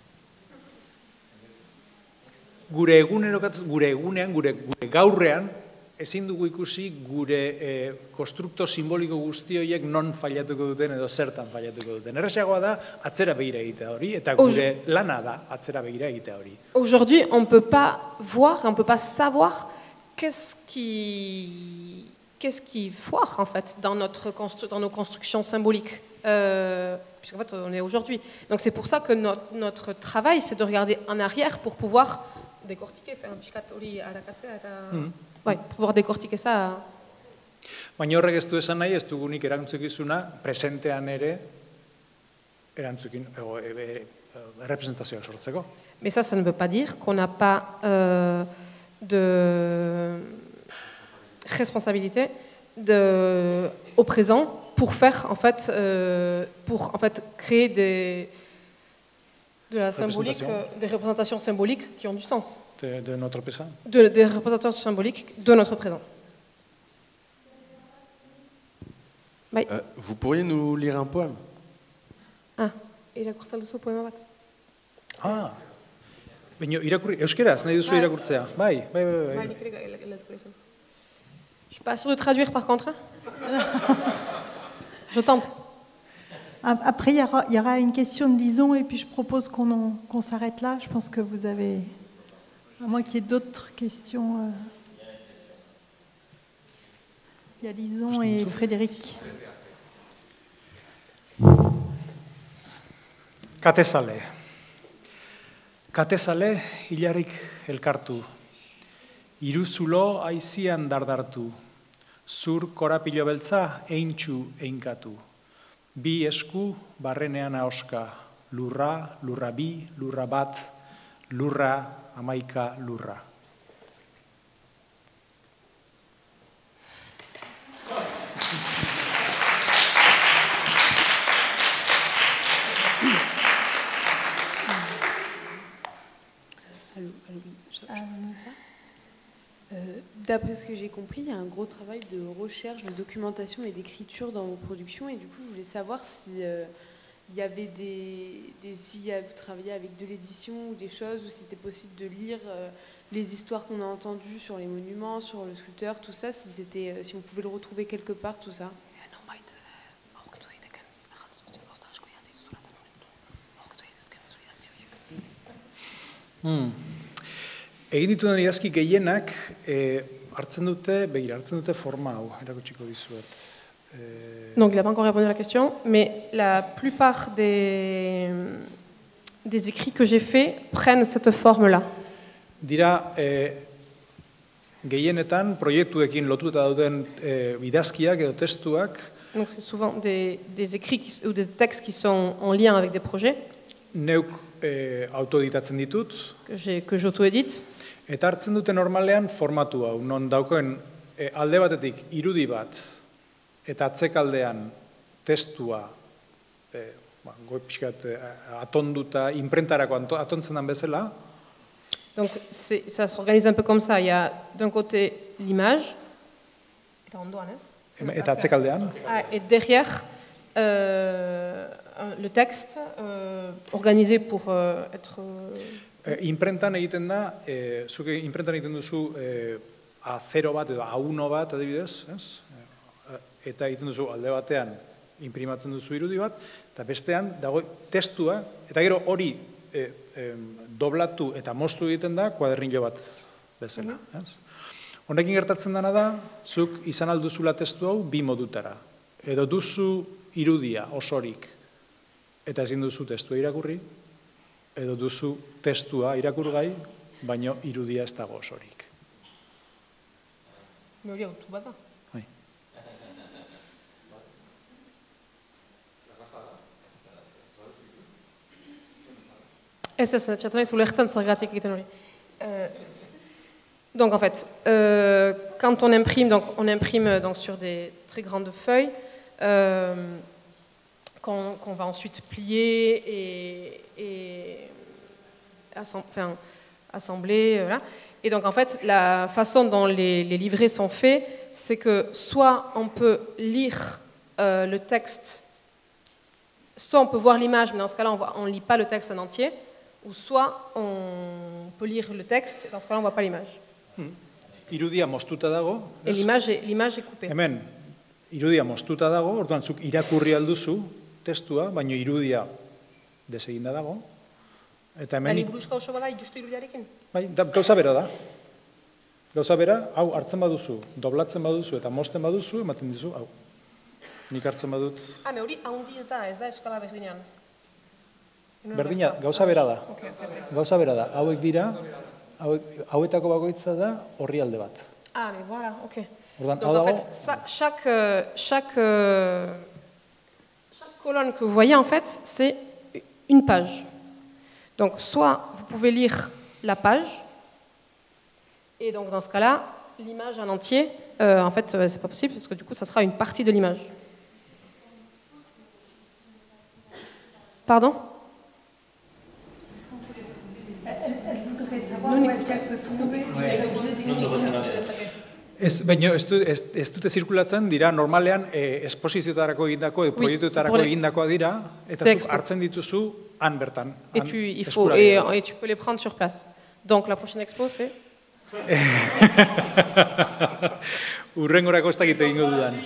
Speaker 3: Gure gure egunean, gure, gure gaurrean, ezin dugu ikusi gure e, konstrukto simboliko guzti horiek non failatuko duten edo zertan failatuko duten. Erresagoa da atzera begira egitea hori, eta gure lana da atzera begira egitea hori.
Speaker 4: Aujourd'hui, on ne peut pas voir, on ne peut pas savoir qu'est-ce qui, qu'est-ce qui foire en fait dans, notre constru- dans nos constructions symboliques. Euh, puisqu'en fait, on est aujourd'hui. Donc c'est pour ça que notre, notre travail, c'est de regarder en arrière pour pouvoir décortiquer, faire un pixkat hori arakatzea eta... Ouais, pouvoir décortiquer ça.
Speaker 3: Baina horrek ez du esan nahi, ez dugunik erantzukizuna, presentean ere, erantzukin, ego, e, e, representazioak sortzeko.
Speaker 4: Mais ça, ça ne veut pas dire qu'on n'a pas euh, de responsabilité de, au présent pour faire, en fait, euh, pour en fait créer des... de la symbolique, euh, des représentations symboliques qui ont du sens.
Speaker 3: De, de notre présent.
Speaker 4: De, des représentations symboliques de notre présent. Oui.
Speaker 8: Euh, vous pourriez nous lire un poème?
Speaker 4: Ah, irakurtzen duzu poema bat.
Speaker 3: Ah, baina irakurri, euskeraz nahi duzu irakurtzea. Bai, bai, bai, bai.
Speaker 4: Je suis pas sûre de traduire par contre. Je tente.
Speaker 1: Après, il y, aura, il y aura une question de Lison et puis je propose qu'on, en, qu'on s'arrête là. Je pense que vous avez À moins qu'il y ait d'autres questions. euh. Il y a Lison et Frédéric.
Speaker 3: Katezale. Katezale hilarik elkartu. Iruzulo aizian dardartu. Zur korapilo beltza eintxu einkatu. Bi esku barrenean ahoska. Lurra, lurra bi, lurra bat, lurra, amaika, lurra.
Speaker 9: Allô, allô, oui, je- je- Euh, D'après ce que j'ai compris, il y a un gros travail de recherche, de documentation et d'écriture dans vos productions. Et du coup, je voulais savoir si euh, il y avait des, des si vous travaillez avec de l'édition ou des choses, ou si c'était possible de lire euh, les histoires qu'on a entendues sur les monuments, sur le sculpteur, tout ça, si c'était, euh, si on pouvait le retrouver quelque part, tout ça.
Speaker 3: Hmm. Egin ditudan idazki gehienak eh, hartzen dute, begira, hartzen dute forma hau, erakutsiko dizuet. Eh,
Speaker 4: Donc il n'a pas encore répondu à la question, mais la plupart des, des écrits que j'ai faits prennent cette forme-là.
Speaker 3: Dira, eh, gehienetan proiektuekin lotuta dauden eh, idazkiak edo testuak,
Speaker 4: Donc c'est souvent des, des écrits qui, ou des textes qui sont en lien avec des projets
Speaker 3: neuk eh, autoeditatzen ditut,
Speaker 4: que j'ai- que j'auto-édite.
Speaker 3: eta hartzen dute normalean formatu hau, non daukoen eh, alde batetik irudi bat, eta atzekaldean testua, eh, ba, goi pixkat eh, atonduta, imprentarako ato- atontzen den bezala,
Speaker 4: Donc c'est- ça s'organise un peu comme ça. Il y a d'un côté l'image,
Speaker 3: eta atzekaldean,
Speaker 4: ah, et derrière euh, un- le texte euh, organisé pour euh, être... euh,
Speaker 3: Eh, imprentan egiten da, eh, zuke imprentan egiten duzu eh, A zero bat edo A uno bat adibidez, ez? Eh, eta egiten duzu alde batean imprimatzen duzu irudi bat, eta bestean dago testua, eta gero hori eh, eh, doblatu eta moztu egiten da kuadernillo bat bezala. Ez? Honekin gertatzen dena da, zuk izan alduzula testu hau bi modutara. Edo duzu irudia osorik, eta ezin duzu testua irakurri, edo duzu testua irakurgai, baino irudia ez dago osorik. Bai.
Speaker 4: Ez ez, txatzen zu lehten zergatik egiten hori. Euh, donc en fait, euh, quand on imprime, donc on imprime euh, donc sur des très grandes feuilles euh, qu'on qu'on va ensuite plier et, et assem- enfin, assembler, euh, voilà. Et donc en fait, la façon dont les, les livrets sont faits, c'est que soit on peut lire euh, le texte, soit on peut voir l'image, mais dans ce cas-là, on ne lit pas le texte en entier, ou soit on peut lire le texte, et dans ce cas-là, on ne voit pas l'image.
Speaker 3: Irudia moztuta dago,
Speaker 4: Et
Speaker 3: ez?
Speaker 4: l'image est, l'image est coupée.
Speaker 3: Hemen, irudia moztuta dago, orduan zuk irakurri alduzu testua, baino irudia deseginda dago. Eta hemen,
Speaker 4: Liburuska oso bada, justu irudiarekin?
Speaker 3: bai, da, gauza bera da. Gauza bera, hau hartzen baduzu, doblatzen baduzu eta mozten baduzu, ematen dizu, hau. Nik hartzen badut,
Speaker 4: Ah, me hori handi ez da, ez da eskala berdinean.
Speaker 3: berdina, gauza bera da.
Speaker 4: Ok, ok, ok.
Speaker 3: Gauza bera da, hauek dira, hauek, hauetako bakoitza da horri alde bat.
Speaker 4: Ah, mais voilà, ok.
Speaker 3: Orduan,
Speaker 4: Donc
Speaker 3: hau
Speaker 4: en
Speaker 3: dago,
Speaker 4: fait, ça, chaque, euh, chaque, euh, chaque colonne que vous voyez, en fait, c'est une page. Donc soit vous pouvez lire la page, et donc dans ce cas-là, l'image en entier, euh, en fait, euh, c'est pas possible, parce que du coup, ça sera une partie de l'image. Pardon?
Speaker 3: Ez, baina ez, du, ez, ez dute zirkulatzen dira normalean eh, esposizioetarako egindako,
Speaker 4: Oui,
Speaker 3: proiektuetarako
Speaker 4: c'est pour les-
Speaker 3: egindakoa dira, eta
Speaker 4: C'est
Speaker 3: zuk
Speaker 4: expo.
Speaker 3: hartzen dituzu han bertan.
Speaker 4: Et
Speaker 3: han
Speaker 4: tu, il faut,
Speaker 3: eskura
Speaker 4: et,
Speaker 3: gero.
Speaker 4: et tu peux les prendre sur place. Donc la prochaine expo, c'est?
Speaker 3: Urrengorako ez dakit egingo dudan.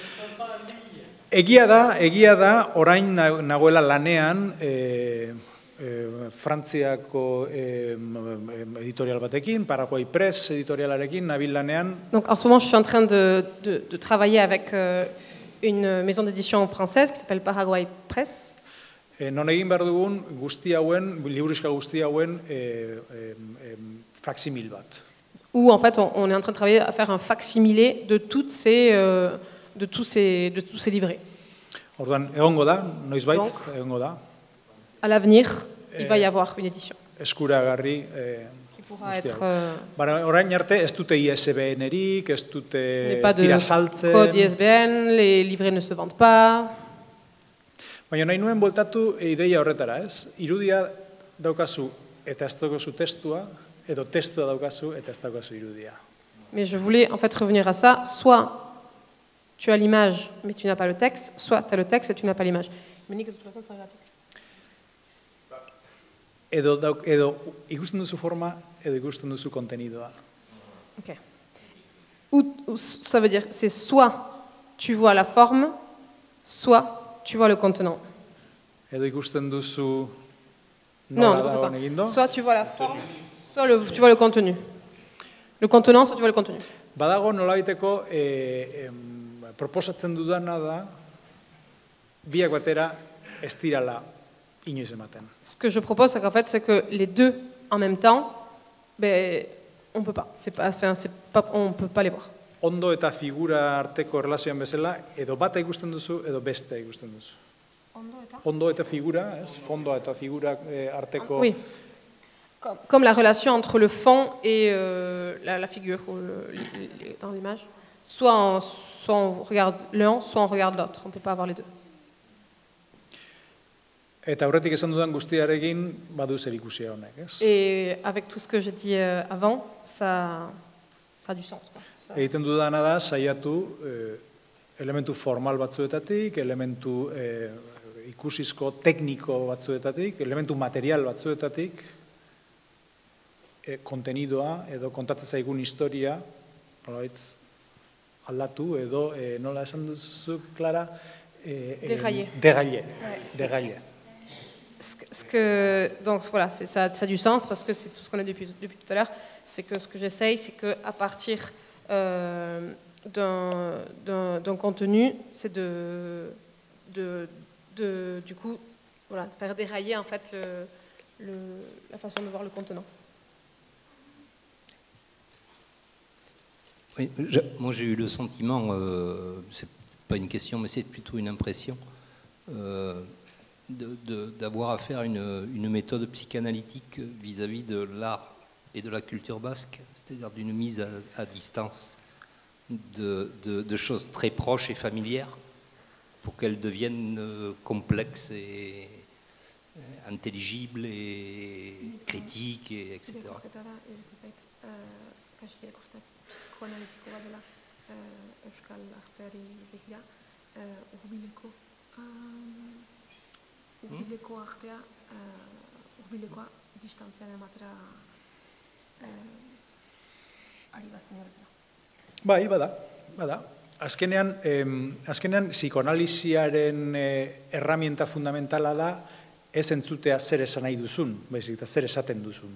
Speaker 3: Egia da, egia da, orain na- nagoela lanean, e, eh, Frantziako eh, editorial batekin, Paraguay Press editorialarekin, nabil lanean.
Speaker 4: Donc en ce moment, je suis en train de, de, de travailler avec euh, une maison d'édition française qui s'appelle Paraguay Press.
Speaker 3: Eh, non egin behar dugun guzti hauen, liburuxka guzti hauen eh, eh, eh, faksimil bat.
Speaker 4: Où en fait, on, on est en train de travailler à faire un facsimilé de toutes ces, euh, de tous ces, de tous ces livrets.
Speaker 3: Orduan, egongo da, noizbait,
Speaker 4: Donc,
Speaker 3: egongo da.
Speaker 4: À l'avenir, il va y avoir une édition.
Speaker 3: Eskuragarri eh,
Speaker 4: qui pourra être. Euh,
Speaker 3: Bara, orain arte ez dute I S B N-erik, ez dute
Speaker 4: il n'y a pas
Speaker 3: ez dira
Speaker 4: de
Speaker 3: saltzen.
Speaker 4: code I S B N, les livrets ne se vendent pas.
Speaker 3: Baina nahi nuen bueltatu ideia horretara, ez? Irudia daukazu eta ez daukazu testua, edo testua daukazu eta ez daukazu irudia.
Speaker 4: Mais je voulais en fait revenir à ça. Soit tu as l'image, mais tu n'as pas le texte, soit tu as le texte et tu n'as pas l'image.
Speaker 3: Edo, dauk, edo ikusten duzu forma, edo ikusten duzu kontenidoa.
Speaker 4: Ok. Ou, ou, ça veut dire, c'est soit tu vois la forme, soit tu vois le contenant.
Speaker 3: Edo ikusten duzu
Speaker 4: non,
Speaker 3: nola dagoen egindo.
Speaker 4: Soit tu vois la forme, soit le, tu vois le contenu. Le contenant, soit tu vois le contenu.
Speaker 3: Badago nolabaiteko eh, em, proposatzen dudana da biak batera ez dirala inoiz ematen.
Speaker 4: Ce que je propose, c'est qu'en fait, c'est que les deux en même temps, ben, on peut pas. C'est pas, enfin, c'est pas, on peut pas les voir.
Speaker 3: Ondo eta figura arteko relazioan bezala, edo bata ikusten duzu, edo beste ikusten duzu.
Speaker 7: Ondo eta?
Speaker 3: Ondo eta figura, ez? Fondo eta figura eh, arteko...
Speaker 4: Oui. Comme, comme la relation entre le fond et euh, la, la figure ou le, les, dans l'image. Soit on, soit on regarde l'un, soit on regarde l'autre. On ne peut pas avoir les deux.
Speaker 3: Eta aurretik esan dudan guztiarekin badu zer ikusia honek, ez?
Speaker 4: Et avec tout ce que j'ai dit euh, avant, ça, ça a du sens. Ça...
Speaker 3: Egiten dudana da, saiatu eh, elementu formal batzuetatik, elementu eh, ikusizko tekniko batzuetatik, elementu material batzuetatik, eh, kontenidoa edo kontatzen zaigun historia, nolabait, aldatu edo, eh, nola esan duzu, Clara? Eh,
Speaker 4: Dérailler.
Speaker 3: Eh, dérailler. Ouais. Dérailler.
Speaker 4: Ce que, donc voilà, ça, ça a du sens parce que c'est tout ce qu'on a depuis, depuis tout à l'heure, c'est que ce que j'essaye, c'est qu'à partir euh, d'un contenu, c'est de, de, de, du coup, voilà, faire dérailler en fait le, le, la façon de voir le contenant.
Speaker 10: Oui, je, moi j'ai eu le sentiment, euh, c'est pas une question, mais c'est plutôt une impression, euh, d'avoir à faire une, une méthode psychanalytique vis-à-vis de l'art et de la culture basque, c'est-à-dire d'une mise à, à distance de, de, de choses très proches et familières pour qu'elles deviennent complexes et intelligibles et critiques, et, et cetera.
Speaker 7: Urbileko artea, urbilekoa distantzian ematera ari bazen horretara.
Speaker 3: Bai, bada, bada. Azkenean, eh, azkenean psikoanalisiaren eh, erramienta fundamentala da ez entzutea zer esan nahi duzun, baizik eta zer esaten duzun.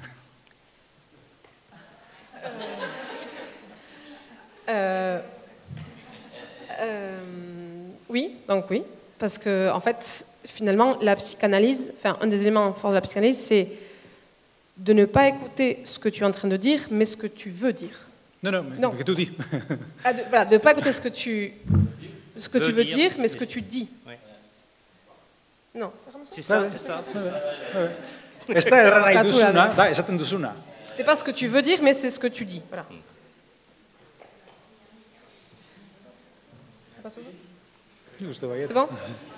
Speaker 4: euh, euh, oui, donc oui, parce que en fait, finalement, la psychanalyse, enfin, un des éléments forts de la psychanalyse, c'est de ne pas écouter ce que tu es en train de dire, mais ce que tu veux dire.
Speaker 3: Non, non, mais non. Que tu dis.
Speaker 4: Ah, de, voilà, de ne pas écouter ce que tu, ce que tu veux dire, mais ce que tu dis.
Speaker 10: Ouais.
Speaker 4: Non, c'est vraiment ça.
Speaker 10: C'est ça, c'est ça, c'est ça.
Speaker 3: Esta erra nahi duzuna, da, esaten duzuna.
Speaker 4: C'est pas ce que tu veux dire, mais c'est ce que tu dis. Voilà. C'est bon?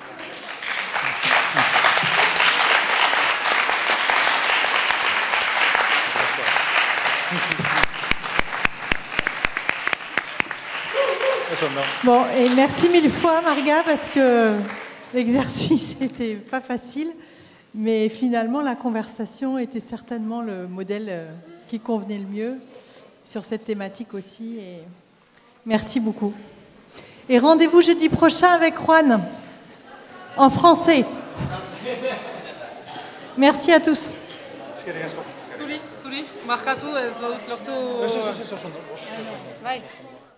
Speaker 1: Bon, et merci mille fois, Marga, parce que l'exercice n'était pas facile, mais finalement, la conversation était certainement le modèle qui convenait le mieux sur cette thématique aussi. Et merci beaucoup. Et rendez-vous jeudi prochain avec Juan, en français. Merci à tous.
Speaker 11: Zuri, zuri, markatu ez badut lortu...
Speaker 3: Ez, ez, ez, ez, oso ondo, oso ondo.
Speaker 11: Bai.